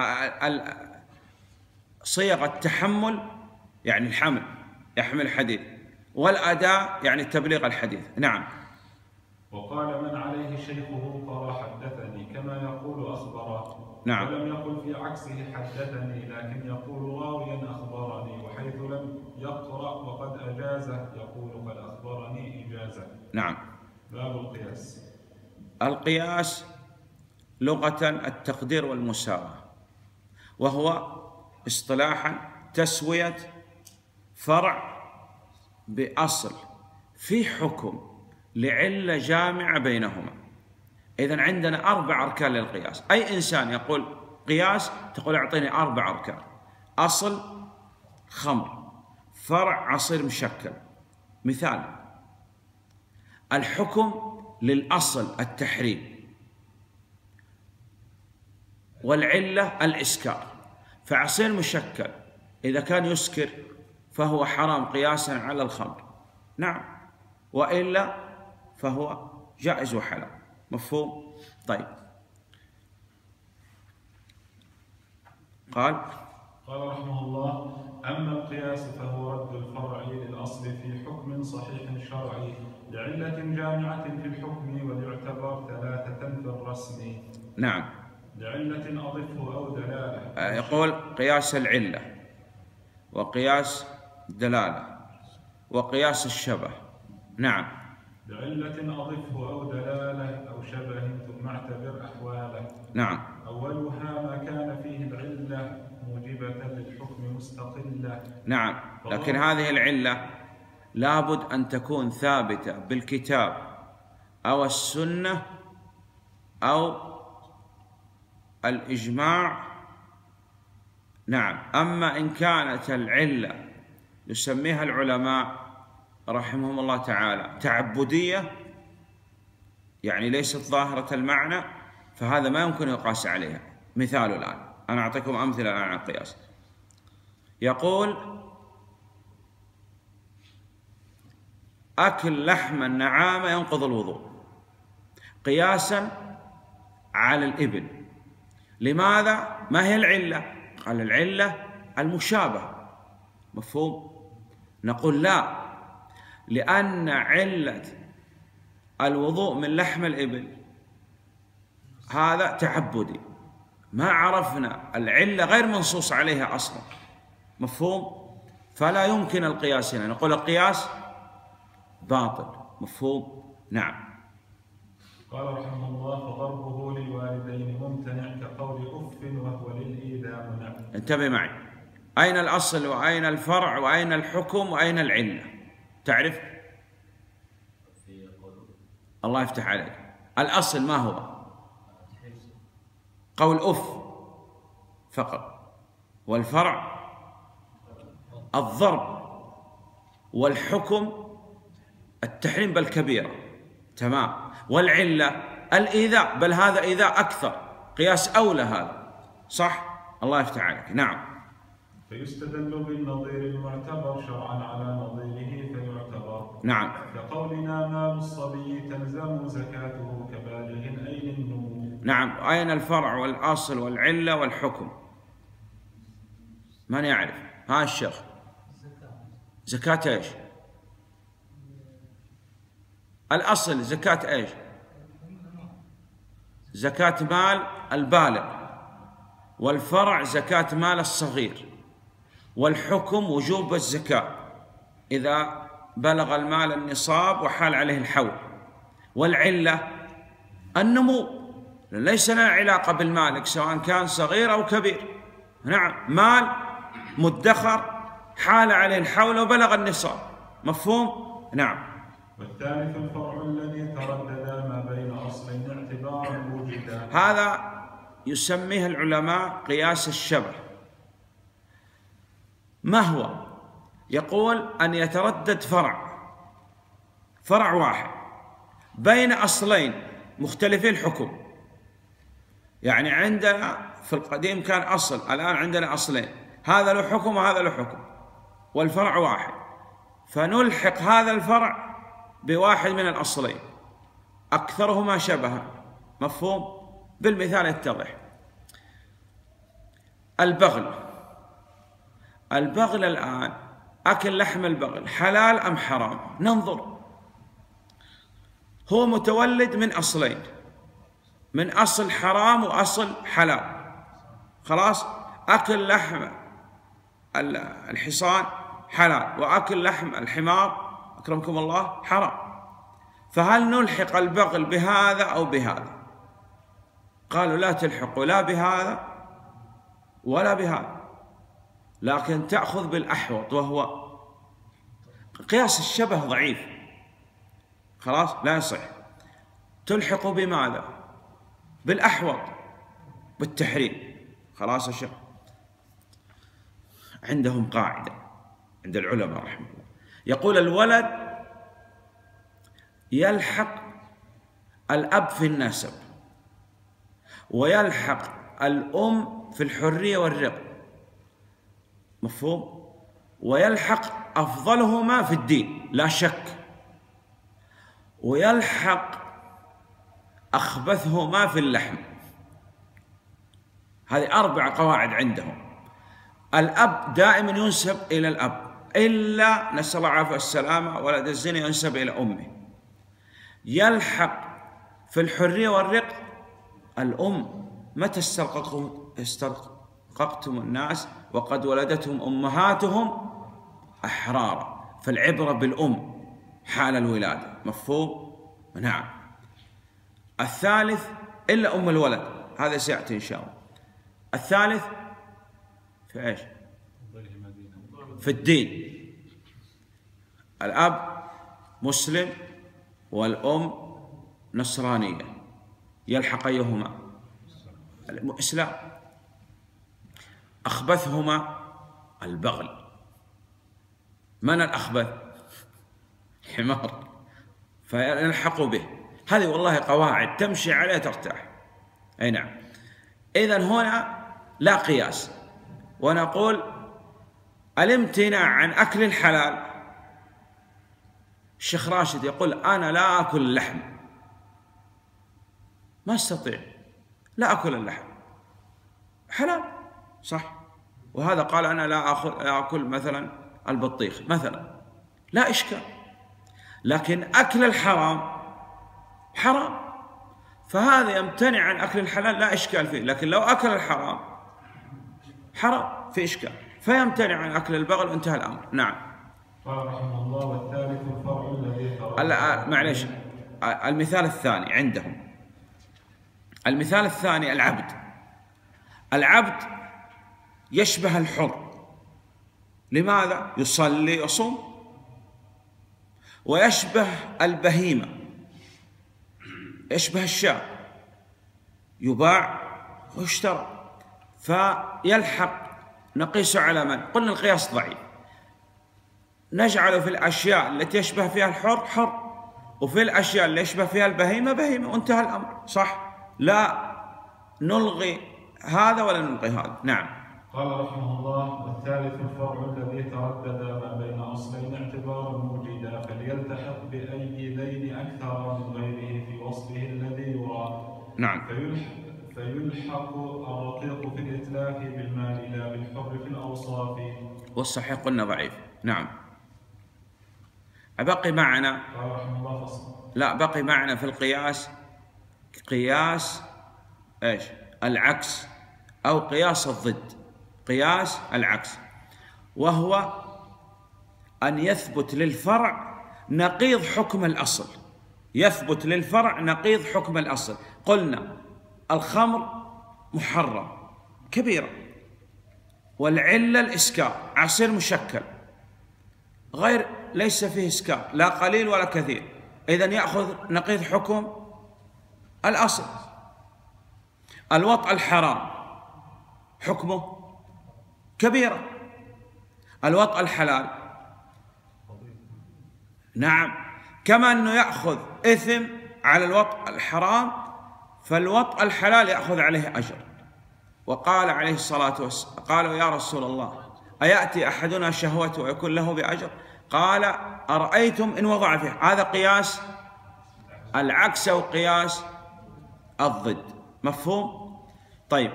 صيغ التحمل يعني الحمل، يحمل الحديث، والأداء يعني تبليغ الحديث. نعم. وقال من عليه شيخه قرى حدثني كما يقول أخبر. نعم. ولم يقل في عكسه حدثني، لكن يقول راويا أخبرني، وحيث لم يقرأ وقد أجازه يقول قد أخبرني إجازة. نعم. باب القياس. القياس لغة التقدير والمساواة، وهو اصطلاحا تسوية فرع بأصل في حكم لعلة جامعة بينهما. إذن عندنا أربع أركان للقياس. أي إنسان يقول قياس تقول أعطيني أربع أركان: أصل خمر، فرع عصير مشكل. مثال: الحكم للأصل التحريم، والعلة الإسكار. فعصير مشكل إذا كان يسكر فهو حرام قياسا على الخمر، نعم، وإلا فهو جائز وحلال. مفهوم؟ طيب. قال قال رحمه الله: أما القياس فهو رد الفرع للأصل في حكم صحيح شرعي لعلة جامعة في الحكم، وليعتبر ثلاثة في الرسم. نعم. لعلة أضفه أو دلالة. يقول قياس العلة، وقياس دلالة، وقياس الشبه. نعم. لعلة أضفه أو دلالة أو شبه ثم فلنعتبر أحواله. نعم. أولها ما كان فيه العلة موجبة للحكم مستقلة. نعم، لكن هذه العلة لابد أن تكون ثابتة بالكتاب أو السنة أو الإجماع. نعم. أما إن كانت العلة يسميها العلماء رحمهم الله تعالى تعبدية، يعني ليست ظاهرة المعنى، فهذا ما يمكن يقاس عليها. مثال الآن، أنا أعطيكم أمثلة الآن عن القياس. يقول أكل لحم النعامة ينقض الوضوء قياسا على الإبل. لماذا؟ ما هي العلة؟ قال العلة المشابهة. مفهوم؟ نقول لا، لأن علة الوضوء من لحم الإبل هذا تعبدي، ما عرفنا العلة غير منصوص عليها أصلا. مفهوم؟ فلا يمكن القياس هنا، نقول القياس باطل. مفهوم؟ نعم. قال رحمه الله: فضربه للوالدين ممتنع كقول أف وهو للإيذاء منع. انتبه معي، أين الأصل وأين الفرع وأين الحكم وأين العلة؟ تعرف؟ الله يفتح عليك. الأصل ما هو؟ قول أف فقط، والفرع الضرب، والحكم التحريم بل كبيرة. تمام. والعلة الإيذاء، بل هذا إيذاء أكثر، قياس أولى هذا. صح؟ الله يفتح عليك. نعم. فيستدل بالنظير المعتبر شرعا على نظيره فيعتبر. نعم. كقولنا مال الصبي تلزم زكاته كبالغ أي للنمو. نعم. أين الفرع والأصل والعلة والحكم؟ من يعرف؟ ها الشيخ. زكاة ايش؟ الأصل زكاة ايش؟ زكاة مال البالغ، والفرع زكاة مال الصغير، والحكم وجوب الزكاة إذا بلغ المال النصاب وحال عليه الحول، والعلة النمو، ليس لنا علاقة بالمالك سواء كان صغير أو كبير. نعم، مال مدخر حال عليه الحول وبلغ النصاب. مفهوم؟ نعم. والثالث الفرع الذي تردد ما بين أصلين اعتبارا وجدا. هذا يسميه العلماء قياس الشبه. ما هو؟ يقول أن يتردد فرع فرع واحد بين أصلين مختلفي الحكم. يعني عندنا في القديم كان أصل، الآن عندنا أصلين، هذا له حكم وهذا له حكم، والفرع واحد، فنلحق هذا الفرع بواحد من الأصلين أكثرهما شبها. مفهوم؟ بالمثال يتضح. البغل البغل الآن، أكل لحم البغل حلال أم حرام؟ ننظر. هو متولد من أصلين، من أصل حرام وأصل حلال. خلاص، أكل لحم الحصان حلال، وأكل لحم الحمار أكرمكم الله حرام. فهل نلحق البغل بهذا أو بهذا؟ قالوا لا تلحقوا لا بهذا ولا بهذا، لكن تأخذ بالأحوط، وهو قياس الشبه ضعيف. خلاص، لا يصح. تلحق بماذا؟ بالأحوط، بالتحريم. خلاص يا شيخ. عندهم قاعدة عند العلماء رحمه الله، يقول الولد يلحق الأب في النسب، ويلحق الأم في الحرية والرق. مفهوم؟ ويلحق أفضلهما في الدين لا شك، ويلحق أخبثهما في اللحم. هذه أربع قواعد عندهم. الأب دائما ينسب إلى الأب، إلا نسأل الله العافية والسلامة ولد الزنا ينسب إلى أمه. يلحق في الحرية والرق الأم. متى استرققتم استرققتم الناس وقد ولدتهم أمهاتهم أحرارا؟ فالعبرة بالأم حال الولادة. مفهوم؟ نعم. الثالث إلا أم الولد، هذا سيأتي إن شاء الله. الثالث في إيش؟ في الدين. الأب مسلم والأم نصرانية، يلحق أيهما؟ الإسلام. أخبثهما البغل. من الأخبث؟ حمار، فيلحقوا به. هذه والله قواعد تمشي عليها ترتاح. أي نعم. إذن هنا لا قياس، ونقول الامتناع عن أكل الحلال. الشيخ راشد يقول أنا لا أكل اللحم، ما استطيع، لا أكل اللحم، حلال صح، وهذا قال أنا لا أخذ لا أكل مثلا البطيخ مثلا، لا إشكال. لكن أكل الحرام حرام، فهذا يمتنع عن أكل الحلال لا إشكال فيه. لكن لو أكل الحرام حرام في إشكال، فيمتنع عن أكل البغل وانتهى الأمر. نعم. قال رحمه الله: والثالث الفرع الذي معلش، المثال الثاني عندهم، المثال الثاني العبد. العبد يشبه الحر. لماذا؟ يصلي يصوم. ويشبه البهيمة، يشبه الشاة، يباع ويشترى. فيلحق، نقيس على من؟ قلنا القياس ضعيف، نجعله في الأشياء التي يشبه فيها الحر حر، وفي الأشياء اللي يشبه فيها البهيمة بهيمة، وانتهى الأمر صح. لا نلغي هذا ولا نلغي هذا. نعم. قال رحمه الله: والثالث الفرع الذي تردد ما بين أصلين اعتبارا موجدا، فليلتحق بأي ذين أكثر من غيره في وصفه الذي يراد. نعم. فيلحق, فيلحق الرقيق في الإتلاف بالمال لا بالحر في الأوصاف. والصحيح قلنا ضعيف. نعم. بقي معنا، قال رحمه الله فصل. لا بقي معنا في القياس قياس ايش؟ العكس، أو قياس الضد. قياس العكس، وهو أن يثبت للفرع نقيض حكم الأصل. يثبت للفرع نقيض حكم الأصل. قلنا الخمر محرم كبيرة، والعلة الإسكار، عصير مشكل غير ليس فيه إسكار لا قليل ولا كثير، إذن يأخذ نقيض حكم الأصل. الوطء الحرام حكمه كبيرة. الوطء الحلال نعم، كما أنه يأخذ إثم على الوطء الحرام، فالوطء الحلال يأخذ عليه أجر. وقال عليه الصلاة والسلام، قالوا يا رسول الله أيأتي أحدنا شهوته ويكون له بأجر؟ قال أرأيتم إن وضع فيه. هذا قياس العكس أو قياس الضد. مفهوم؟ طيب،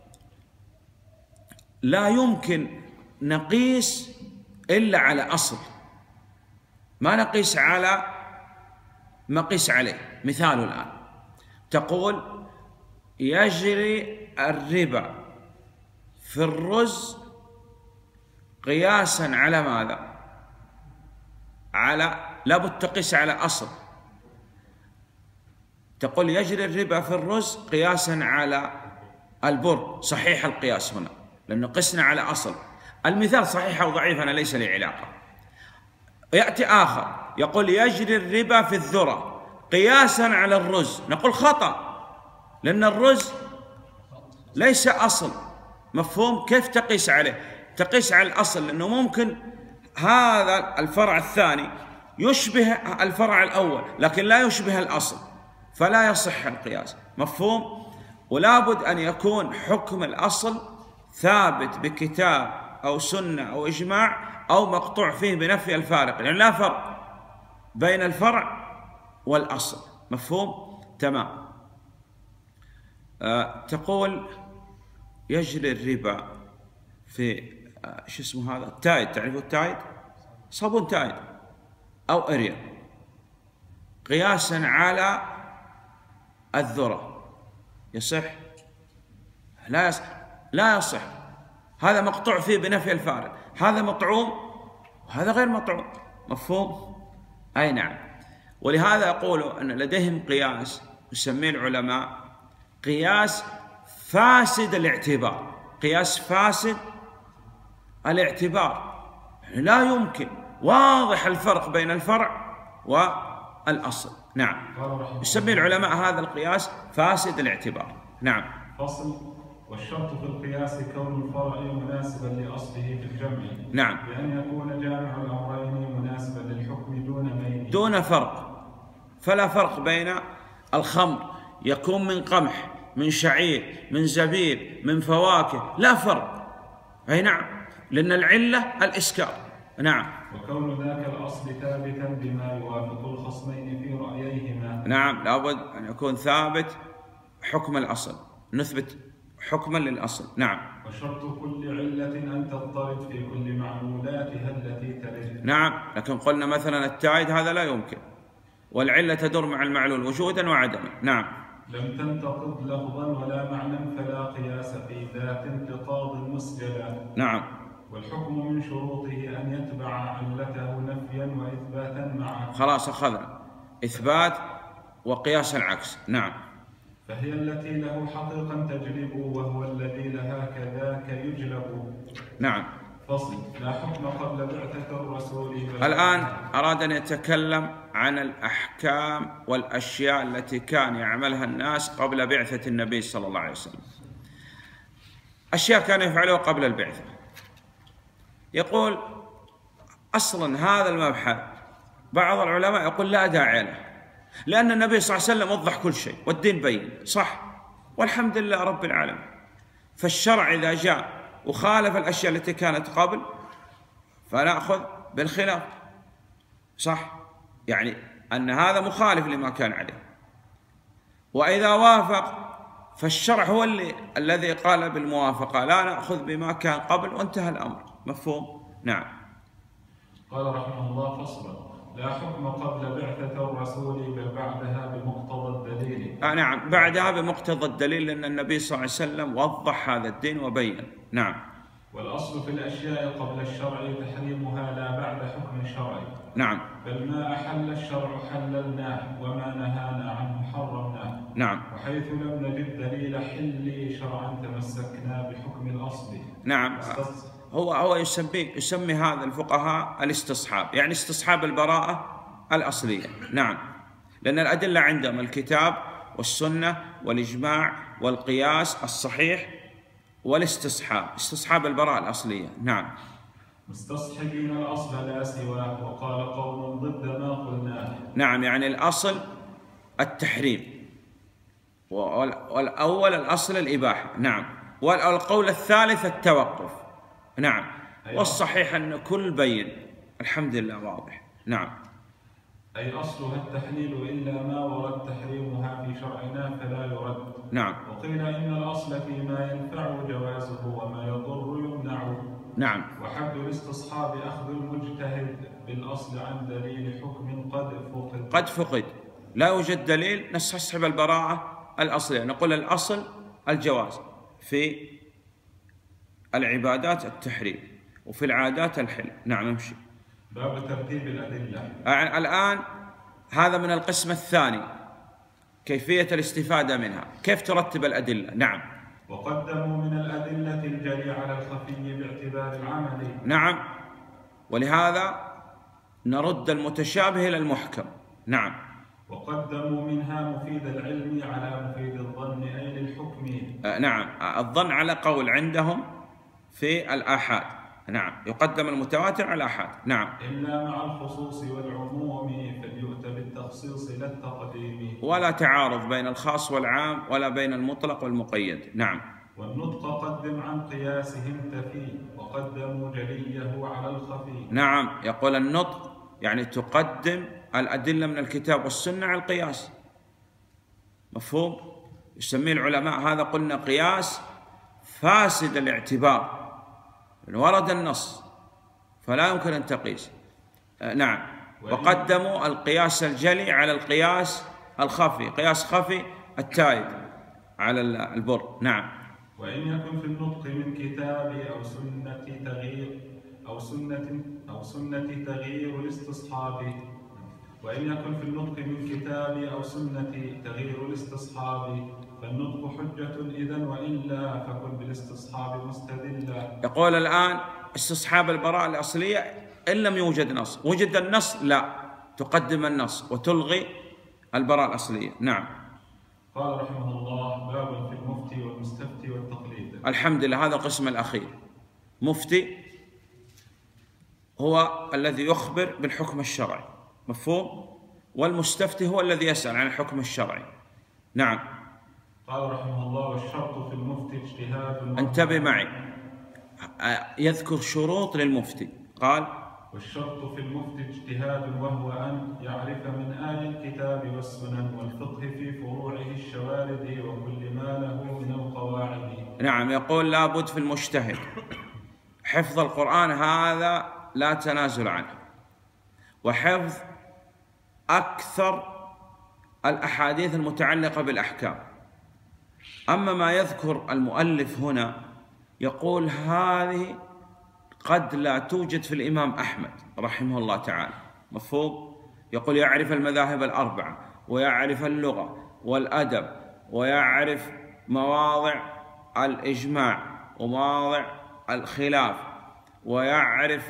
لا يمكن نقيس إلا على أصل، ما نقيس على ما قيس عليه. مثال الآن، تقول يجري الربا في الرز قياسا على ماذا؟ على، لابد تقيس على أصل. تقول يجري الربا في الرز قياسا على البر، صحيح القياس هنا لأنه قسنا على أصل. المثال صحيح أو ضعيف أنا ليس لي علاقة. يأتي آخر يقول يجري الربا في الذرة قياسا على الرز، نقول خطأ لأن الرز ليس أصل. مفهوم؟ كيف تقيس عليه؟ تقيس على الأصل، لأنه ممكن هذا الفرع الثاني يشبه الفرع الأول لكن لا يشبه الأصل، فلا يصح القياس. مفهوم؟ ولا بد أن يكون حكم الأصل ثابت بكتاب أو سنة أو إجماع أو مقطوع فيه بنفي الفارق، لأن لا فرق بين الفرع والأصل. مفهوم؟ تمام. أه تقول يجري الربا في أه شو اسمه هذا؟ التايد، تعرفوا التايد؟ صابون تايد أو أريال قياسا على الذرة، يصح؟ لا يصح، لا يصح. هذا مقطوع فيه بنفي الفارق، هذا مطعوم وهذا غير مطعوم. مفهوم؟ أي نعم. ولهذا يقولوا أن لديهم قياس يسميه العلماء قياس فاسد الاعتبار، قياس فاسد الاعتبار، لا يمكن، واضح الفرق بين الفرع والأصل. نعم، يسمي العلماء هذا القياس فاسد الاعتبار. نعم. فصل. والشرط في القياس كون الفرع مناسبا لأصله في الجمع. نعم. بأن يكون جامع الأمرين مناسبا للحكم دون ميل. دون فرق، فلا فرق بين الخمر يكون من قمح، من شعير، من زبيب، من فواكه، لا فرق. أي نعم، لأن العلة الإسكار. نعم. وكون ذاك الأصل ثابتا بما يوافق الخصمين في رأييهما. نعم، لابد أن يكون ثابت حكم الأصل، نثبت حكما للأصل. نعم. وشرط كل علة أن تضطرد في كل معلولاتها التي تلد. نعم، لكن قلنا مثلا التائد هذا لا يمكن، والعلة تدور مع المعلول وجودا وعدما. نعم. لم تنتقض لفظا ولا معنى فلا قياس في ذات انتقاض مسجلا. نعم. والحكم من شروطه أن يتبع علته نفيا وإثباتا معا. خلاص أخذنا إثبات وقياس العكس. نعم. فهي التي له حقيقا تجلب وهو الذي لها كذاك يجلب. نعم. فصل. لا حكم قبل بعثة الرسول. الآن أراد أن يتكلم عن الأحكام والأشياء التي كان يعملها الناس قبل بعثة النبي صلى الله عليه وسلم. أشياء كانوا يفعلوها قبل البعثة. يقول أصلا هذا المبحث بعض العلماء يقول لا داعي له، لأن النبي صلى الله عليه وسلم وضح كل شيء والدين بين، صح، والحمد لله رب العالمين. فالشرع إذا جاء وخالف الأشياء التي كانت قبل فنأخذ بالخلاف، صح، يعني أن هذا مخالف لما كان عليه. وإذا وافق فالشرع هو اللي الذي قال بالموافقة، لا نأخذ بما كان قبل، وانتهى الأمر. مفهوم؟ نعم. قال رحمه الله. فصلا. لا حكم قبل بعثة الرسول بل بعدها بمقتضى الدليل. آه نعم، بعدها بمقتضى الدليل، لأن النبي صلى الله عليه وسلم وضح هذا الدين وبين. نعم. والأصل في الأشياء قبل الشرع تحريمها لا بعد حكم شرعي. نعم. بل ما أحل الشرع حللناه وما نهانا عنه حرمناه. نعم. وحيث لم نجد دليل حل شرعا تمسكنا بحكم الأصل. نعم. هو هو يسمي يسمي هذا الفقهاء الاستصحاب، يعني استصحاب البراءة الأصلية. نعم، لأن الأدلة عندهم الكتاب والسنة والإجماع والقياس الصحيح والاستصحاب، استصحاب البراءة الأصلية. نعم. مستصحبين الأصل لا سواه. وقال قوم ضد ما قلناه. نعم، يعني الأصل التحريم، والأول الأصل الإباحة. نعم. والقول الثالث التوقف. نعم. والصحيح أن كل بين، الحمد لله واضح. نعم. أي أصلها التحليل إلا ما ورد تحريمها في شرعنا فلا يرد. نعم. وقيل إن الأصل فيما ينفع جوازه وما يضر يمنع. نعم. وحد الاستصحاب أخذ المجتهد بالأصل عن دليل حكم قد فقد. قد فقد، لا يوجد دليل، نستصحب البراءة الأصلية، نقول الأصل الجواز، في العبادات التحريم، وفي العادات الحل. نعم. امشي. باب ترتيب الأدلة. الآن هذا من القسم الثاني، كيفية الاستفادة منها، كيف ترتب الأدلة. نعم. وقدموا من الأدلة الجلي على الخفي باعتبار العمل. نعم. ولهذا نرد المتشابه إلى المحكم. نعم. وقدموا منها مفيد العلم على مفيد الظن أي للحكم. آه نعم، الظن على قول عندهم في الآحاد. نعم، يقدم المتواتر على الآحاد. نعم. إلا مع الخصوص والعموم فليؤتى بالتخصيص لا التقديم. ولا تعارض بين الخاص والعام ولا بين المطلق والمقيد. نعم. والنطق قدم عن قياسهم تفي وقدموا جليه على الخفي. نعم، يقول النطق يعني تقدم الأدلة من الكتاب والسنة على القياس. مفهوم؟ يسميه العلماء هذا قلنا قياس فاسد الاعتبار، إن ورد النص فلا يمكن أن تقيس. آه نعم. وقدموا القياس الجلي على القياس الخفي، قياس خفي التائب على البر. نعم. وإن يكن في النطق من كتاب أو سنة تغيير أو سنة أو سنة تغيير الاستصحاب وإن يكن في النطق من كتاب أو سنة تغيير الاستصحاب بالاستصحاب فالنطق حجة إذا وإلا فكن بالاستصحاب مستدلا. يقول الآن استصحاب البراءة الأصلية إن لم يوجد نص، وجد النص لا تقدم النص وتلغي البراءة الأصلية. نعم. قال رحمه الله: باب في المفتي والمستفتي والتقليد. الحمد لله، هذا القسم الأخير. مفتي هو الذي يخبر بالحكم الشرعي، مفهوم؟ والمستفتي هو الذي يسأل عن الحكم الشرعي. نعم. قال رحمه الله: والشرط في المفتي اجتهاد. انتبه معي، يذكر شروط للمفتي. قال: والشرط في المفتي اجتهاد، وهو أن يعرف من آي الكتاب والسنن والفقه في فروعه الشوارد وكل ما له من القواعد. نعم. يقول لابد في المجتهد حفظ القرآن، هذا لا تنازل عنه، وحفظ أكثر الأحاديث المتعلقة بالأحكام. أما ما يذكر المؤلف هنا يقول هذه قد لا توجد في الإمام أحمد رحمه الله تعالى، مفهوم؟ يقول يعرف المذاهب الأربعة، ويعرف اللغة والأدب، ويعرف مواضع الإجماع ومواضع الخلاف، ويعرف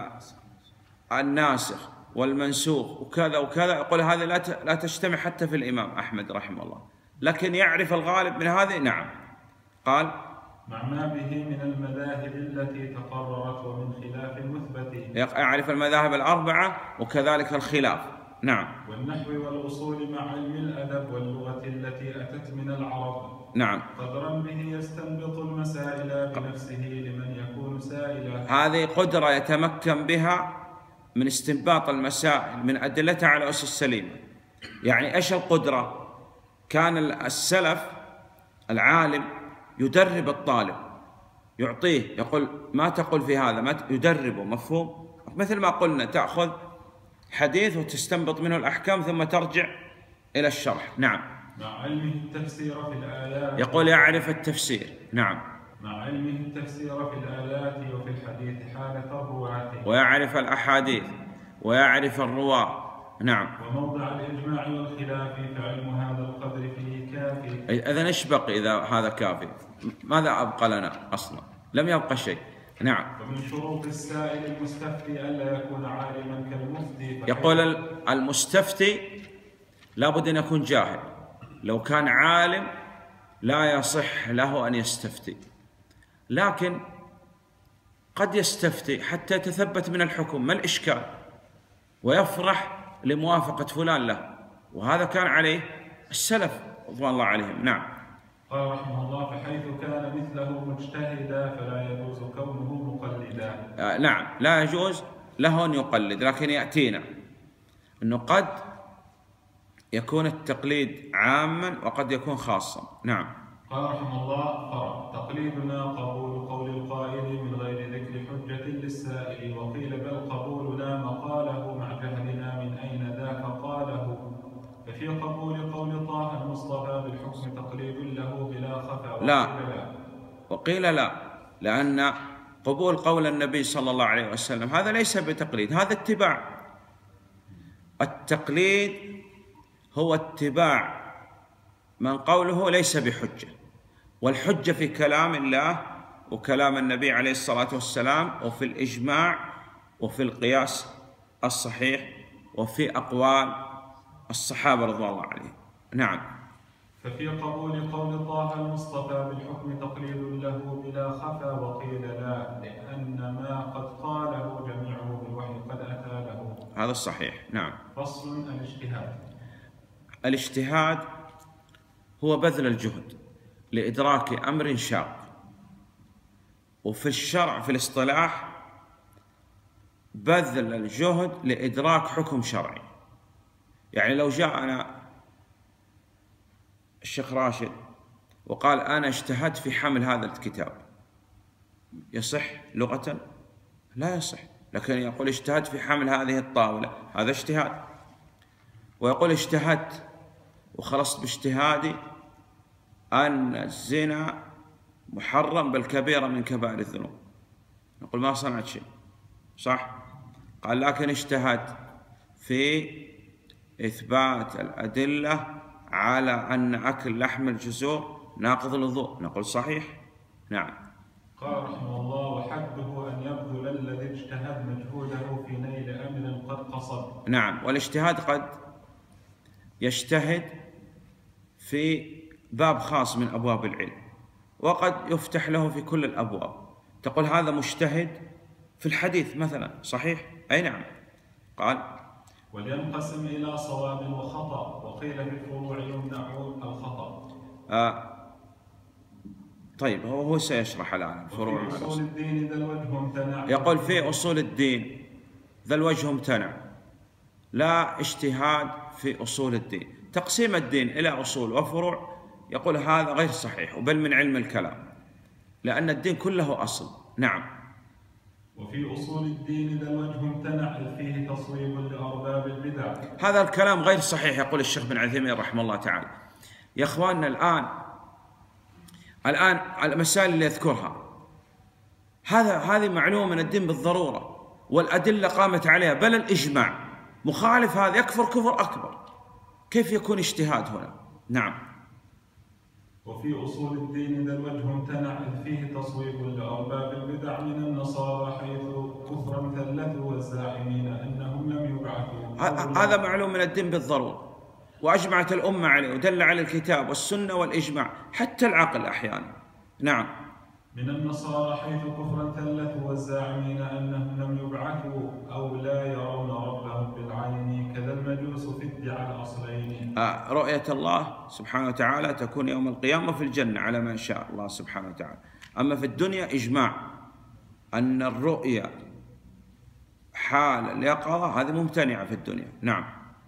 الناسخ والمنسوخ وكذا وكذا. يقول هذه لا تجتمع حتى في الإمام أحمد رحمه الله، لكن يعرف الغالب من هذه. نعم. قال: مع ما به من المذاهب التي تقررت ومن خلاف مثبت. يعرف المذاهب الأربعة وكذلك الخلاف. نعم. والنحو والأصول مع علم الأدب واللغة التي أتت من العرب. نعم. قدرا به يستنبط المسائل بنفسه لمن يكون سائلا. هذه قدرة يتمكن بها من استنباط المسائل من أدلتها على أسس سليمة. يعني إيش القدرة؟ كان السلف العالم يدرب الطالب، يعطيه، يقول ما تقول في هذا، ما يدربه، مفهوم؟ مثل ما قلنا تأخذ حديث وتستنبط منه الأحكام ثم ترجع إلى الشرح. نعم. مع علمه التفسير في الآيات. يقول يعرف التفسير. نعم. مع علمه التفسير في الآيات وفي الحديث حالة الرواة. ويعرف الأحاديث ويعرف الرواة. نعم. وموضع الإجماع والخلاف، فعلم هذا القدر فيه كافي. إذن إيش بقي إذا هذا كافي؟ ماذا أبقى لنا أصلا؟ لم يبقى شيء. نعم. ومن شروط السائل المستفتي ألا يكون عالما كالمفتي. يقول المستفتي لابد أن يكون جاهل، لو كان عالم لا يصح له أن يستفتي، لكن قد يستفتي حتى يتثبت من الحكم، ما الإشكال؟ ويفرح لموافقة فلان له، وهذا كان عليه السلف رضوان الله عليهم. نعم. قال رحمه الله: فحيث كان مثله مجتهدا فلا يجوز كونه مقلدا. آه نعم، لا يجوز له أن يقلد، لكن يأتينا أنه قد يكون التقليد عاما وقد يكون خاصا. نعم. قال رحمه الله: فرع تقليدنا قبول قول القائل من غير ذكر حجة للسائل، وقيل بل قبولنا مقاله مع جهلنا من أين ذاك قاله. ففي قبول قول طه المصطفى بالحكم تقليد له بلا خفا. لا. وقيل لا، لأن قبول قول النبي صلى الله عليه وسلم هذا ليس بتقليد، هذا اتباع. التقليد هو اتباع من قوله ليس بحجة، والحجة في كلام الله وكلام النبي عليه الصلاة والسلام، وفي الإجماع، وفي القياس الصحيح، وفي أقوال الصحابة رضوان الله عليهم. نعم. ففي قبول قول طه المصطفى بالحكم تقليد له بلا خفا، وقيل لا، لأن ما قد قاله جميعه بالوحي قد أتى له. هذا الصحيح. نعم. فصل الاجتهاد. الاجتهاد هو بذل الجهد لإدراك أمر شاق، وفي الشرع في الاصطلاح بذل الجهد لإدراك حكم شرعي. يعني لو جاءنا الشيخ راشد وقال أنا اجتهدت في حمل هذا الكتاب، يصح لغة؟ لا يصح. لكن يقول اجتهدت في حمل هذه الطاولة، هذا اجتهاد. ويقول اجتهدت وخلصت باجتهادي أن الزنا محرم بالكبيرة من كبائر الذنوب، نقول ما صنعت شيء، صح؟ قال لكن اجتهدت في إثبات الأدلة على أن أكل لحم الجزور ناقض الوضوء؟ نقول صحيح. نعم. قال رحمه الله: وحده أن يبذل الذي اجتهد مجهوده في نيل أمر قد قصد. نعم، والاجتهاد قد يجتهد في باب خاص من أبواب العلم، وقد يفتح له في كل الأبواب. تقول هذا مجتهد في الحديث مثلا، صحيح؟ أي نعم. قال: ولينقسم إلى صواب وخطأ، وقيل في الفروع يمنع الخطأ. آه طيب، هو هو سيشرح الآن الفروع. في أصول الدين ذا الوجه امتنع. يقول في أصول الدين ذا الوجه امتنع، لا اجتهاد في أصول الدين. تقسيم الدين إلى أصول وفروع يقول هذا غير صحيح، وبل من علم الكلام، لأن الدين كله أصل. نعم. وفي أصول الدين ذا الوجه امتنع، إذ فيه تصويب لأرباب البدع. هذا الكلام غير صحيح، يقول الشيخ بن عثيمين رحمه الله تعالى. يا إخواننا، الآن الآن المسائل اللي يذكرها هذا هذه معلومة من الدين بالضرورة، والأدلة قامت عليها، بل الإجماع. مخالف هذا يكفر كفر أكبر. كيف يكون اجتهاد هنا؟ نعم. وفي أصول الدين ذا الوجه امتنع، إذ فيه تصويب لأرباب البدع من النصارى، حيث كفرا ثلثوا والزاعمين أنهم لم يبعثوا. هذا معلوم من الدين بالضرورة، وأجمعت الأمة عليه، ودل على الكتاب والسنة والإجماع، حتى العقل أحيانا. نعم. من النصارى حيث كفرا ثلثوا والزاعمين أنهم لم يبعثوا أو لا يرون ربهم بالعين، كذا المجوس في ادعاء الأصلين. آه رؤية الله سبحانه وتعالى تكون يوم القيامة في الجنة على ما شاء الله سبحانه وتعالى. أما في الدنيا إجماع أن الرؤية حال اليقظة هذه ممتنعة في الدنيا. نعم.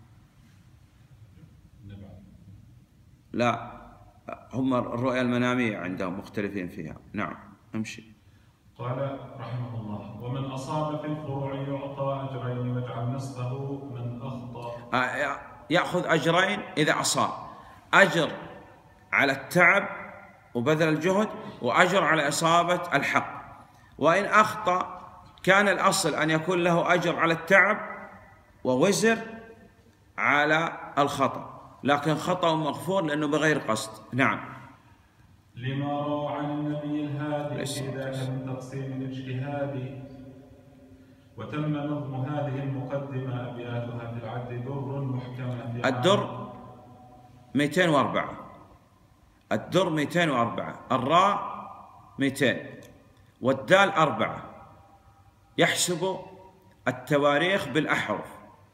لا، هم الرؤية المنامية عندهم مختلفين فيها. نعم. امشي. قال رحمه الله: ومن أصاب في الفروع يعطى أجرين، واجعل نصفه من أخطأ. آه يأخذ أجرين إذا أصاب، أجر على التعب وبذل الجهد، وأجر على إصابة الحق. وإن أخطأ كان الأصل أن يكون له أجر على التعب ووزر على الخطأ، لكن خطأ مغفور لأنه بغير قصد. نعم. لما روى عن النبي الهادي في ذاك من تقسيم الاجتهاد. وتم نظم هذه المقدمة أبياتها في العد در محكمة في الدر مئتين وأربعة، الدر مئتين وأربعة، الراء مئتين، والدال أربعة. يحسب التواريخ بالأحرف: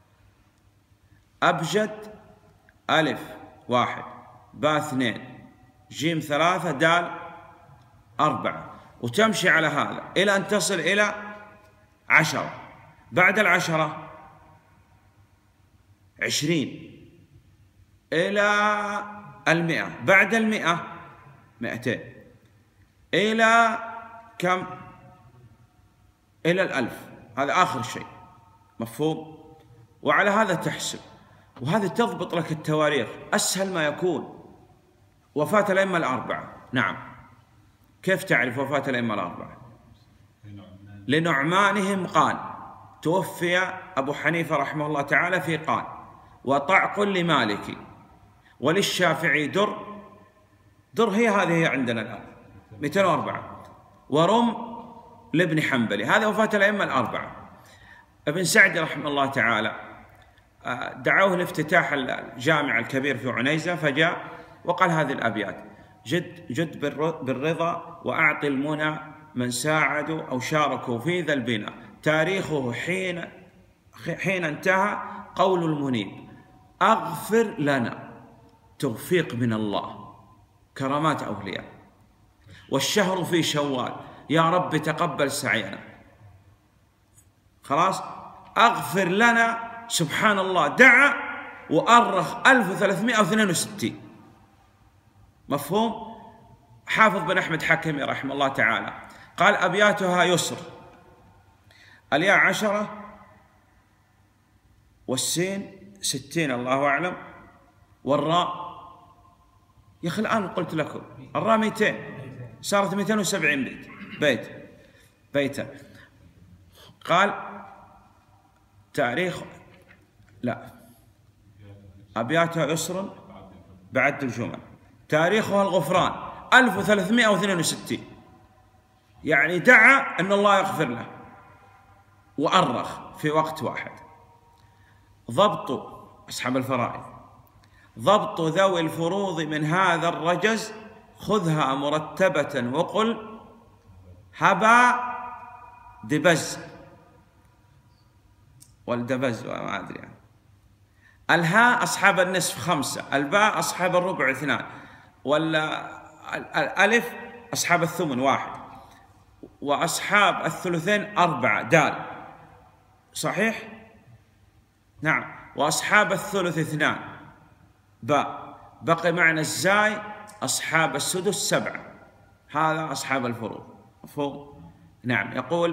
أبجد ألف واحد، باء اثنين، جيم ثلاثة، دال أربعة، وتمشي على هذا إلى أن تصل إلى عشرة. بعد العشرة عشرين، إلى المئة. بعد المئة مئتين، إلى كم؟ إلى الألف. هذا آخر شيء. مفهوم؟ وعلى هذا تحسب، وهذا تضبط لك التواريخ أسهل ما يكون. وفاة الأئمة الأربعة. نعم. كيف تعرف وفاة الأئمة الأربعة؟ لنعمانهم قال، توفي أبو حنيفة رحمه الله تعالى في قال، وطعق لمالك، وللشافعي در. در هي هذه هي عندنا الآن مئتين وأربعة. ورم لابن حنبل. هذا وفاة الأئمة الأربعة. ابن سعد رحمه الله تعالى دعوه لافتتاح الجامع الكبير في عنيزة، فجاء وقال هذه الأبيات: جد جد بالرضا، وأعطي المنى من ساعدوا أو شاركوا في ذا البناء. تاريخه حين حين انتهى قول المنيب: أغفر لنا. توفيق من الله، كرامات أولياء. والشهر في شوال، يا رب تقبل سعينا. خلاص، أغفر لنا. سبحان الله، دعا وأرخ ألف وثلاثمئة واثنين وستين. مفهوم؟ حافظ بن أحمد حكمي رحمه الله تعالى قال: أبياتها يسر، الياء عشرة، والسين ستين الله أعلم، والراء يا أخي الآن قلت لكم الراء مئتين، صارت مئتين وسبعين بيت بيت بيتا. قال تاريخ لا أبياتها يسر بعد الجمل. تاريخها الغفران ألف وثلاثمائة واثنين وستين، يعني دعا أن الله يغفر له وأرخ في وقت واحد. ضبط أصحاب الفرائض: ضبط ذوي الفروض من هذا الرجز خذها مرتبة وقل هبا دبز والدبز ما أدري يعني. الهاء أصحاب النصف خمسة، الباء أصحاب الربع اثنان، ولا الألف أصحاب الثمن واحد، وأصحاب الثلثين أربعة دال صحيح؟ نعم. وأصحاب الثلث اثنان باء. بقي معنا الزاي أصحاب السدس سبعة، هذا أصحاب الفروض. مفهوم؟ نعم. يقول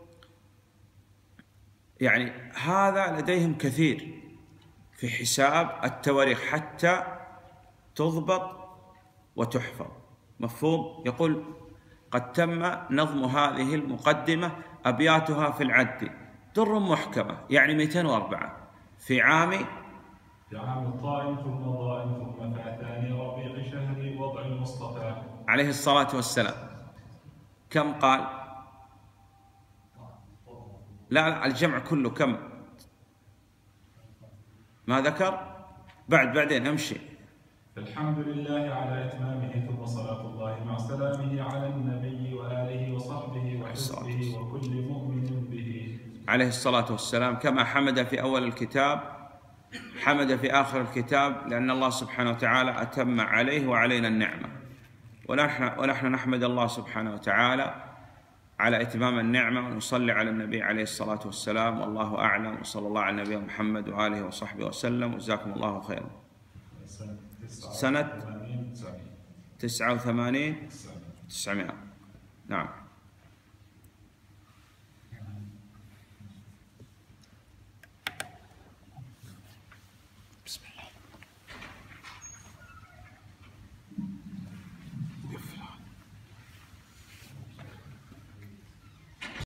يعني هذا لديهم كثير في حساب التواريخ حتى تضبط وتحفظ. مفهوم؟ يقول قد تم نظم هذه المقدمة أبياتها في العد در محكمة، يعني مئتين وأربعة في عام في عام الطائن ثم ضائن ثم فاتان ربيع شهر وضع المصطفى عليه الصلاة والسلام. كم قال؟ لا لا الجمع كله كم؟ ما ذكر؟ بعد بعدين امشي. الحمد لله على إتمامه ثم صلاة الله مع سلامه على النبي وآله وصحبه وحزبه وكل مؤمن به عليه الصلاة والسلام. كما حمد في أول الكتاب حمد في آخر الكتاب، لأن الله سبحانه وتعالى أتم عليه وعلينا النعمة، ونحن, ونحن نحمد الله سبحانه وتعالى على إتمام النعمة، ونصلي على النبي عليه الصلاة والسلام. والله أعلم، وصلى الله على نبينا محمد وآله وصحبه وسلم، وجزاكم الله خيرا. سنة تسعة وثمانين تسعمائة. نعم.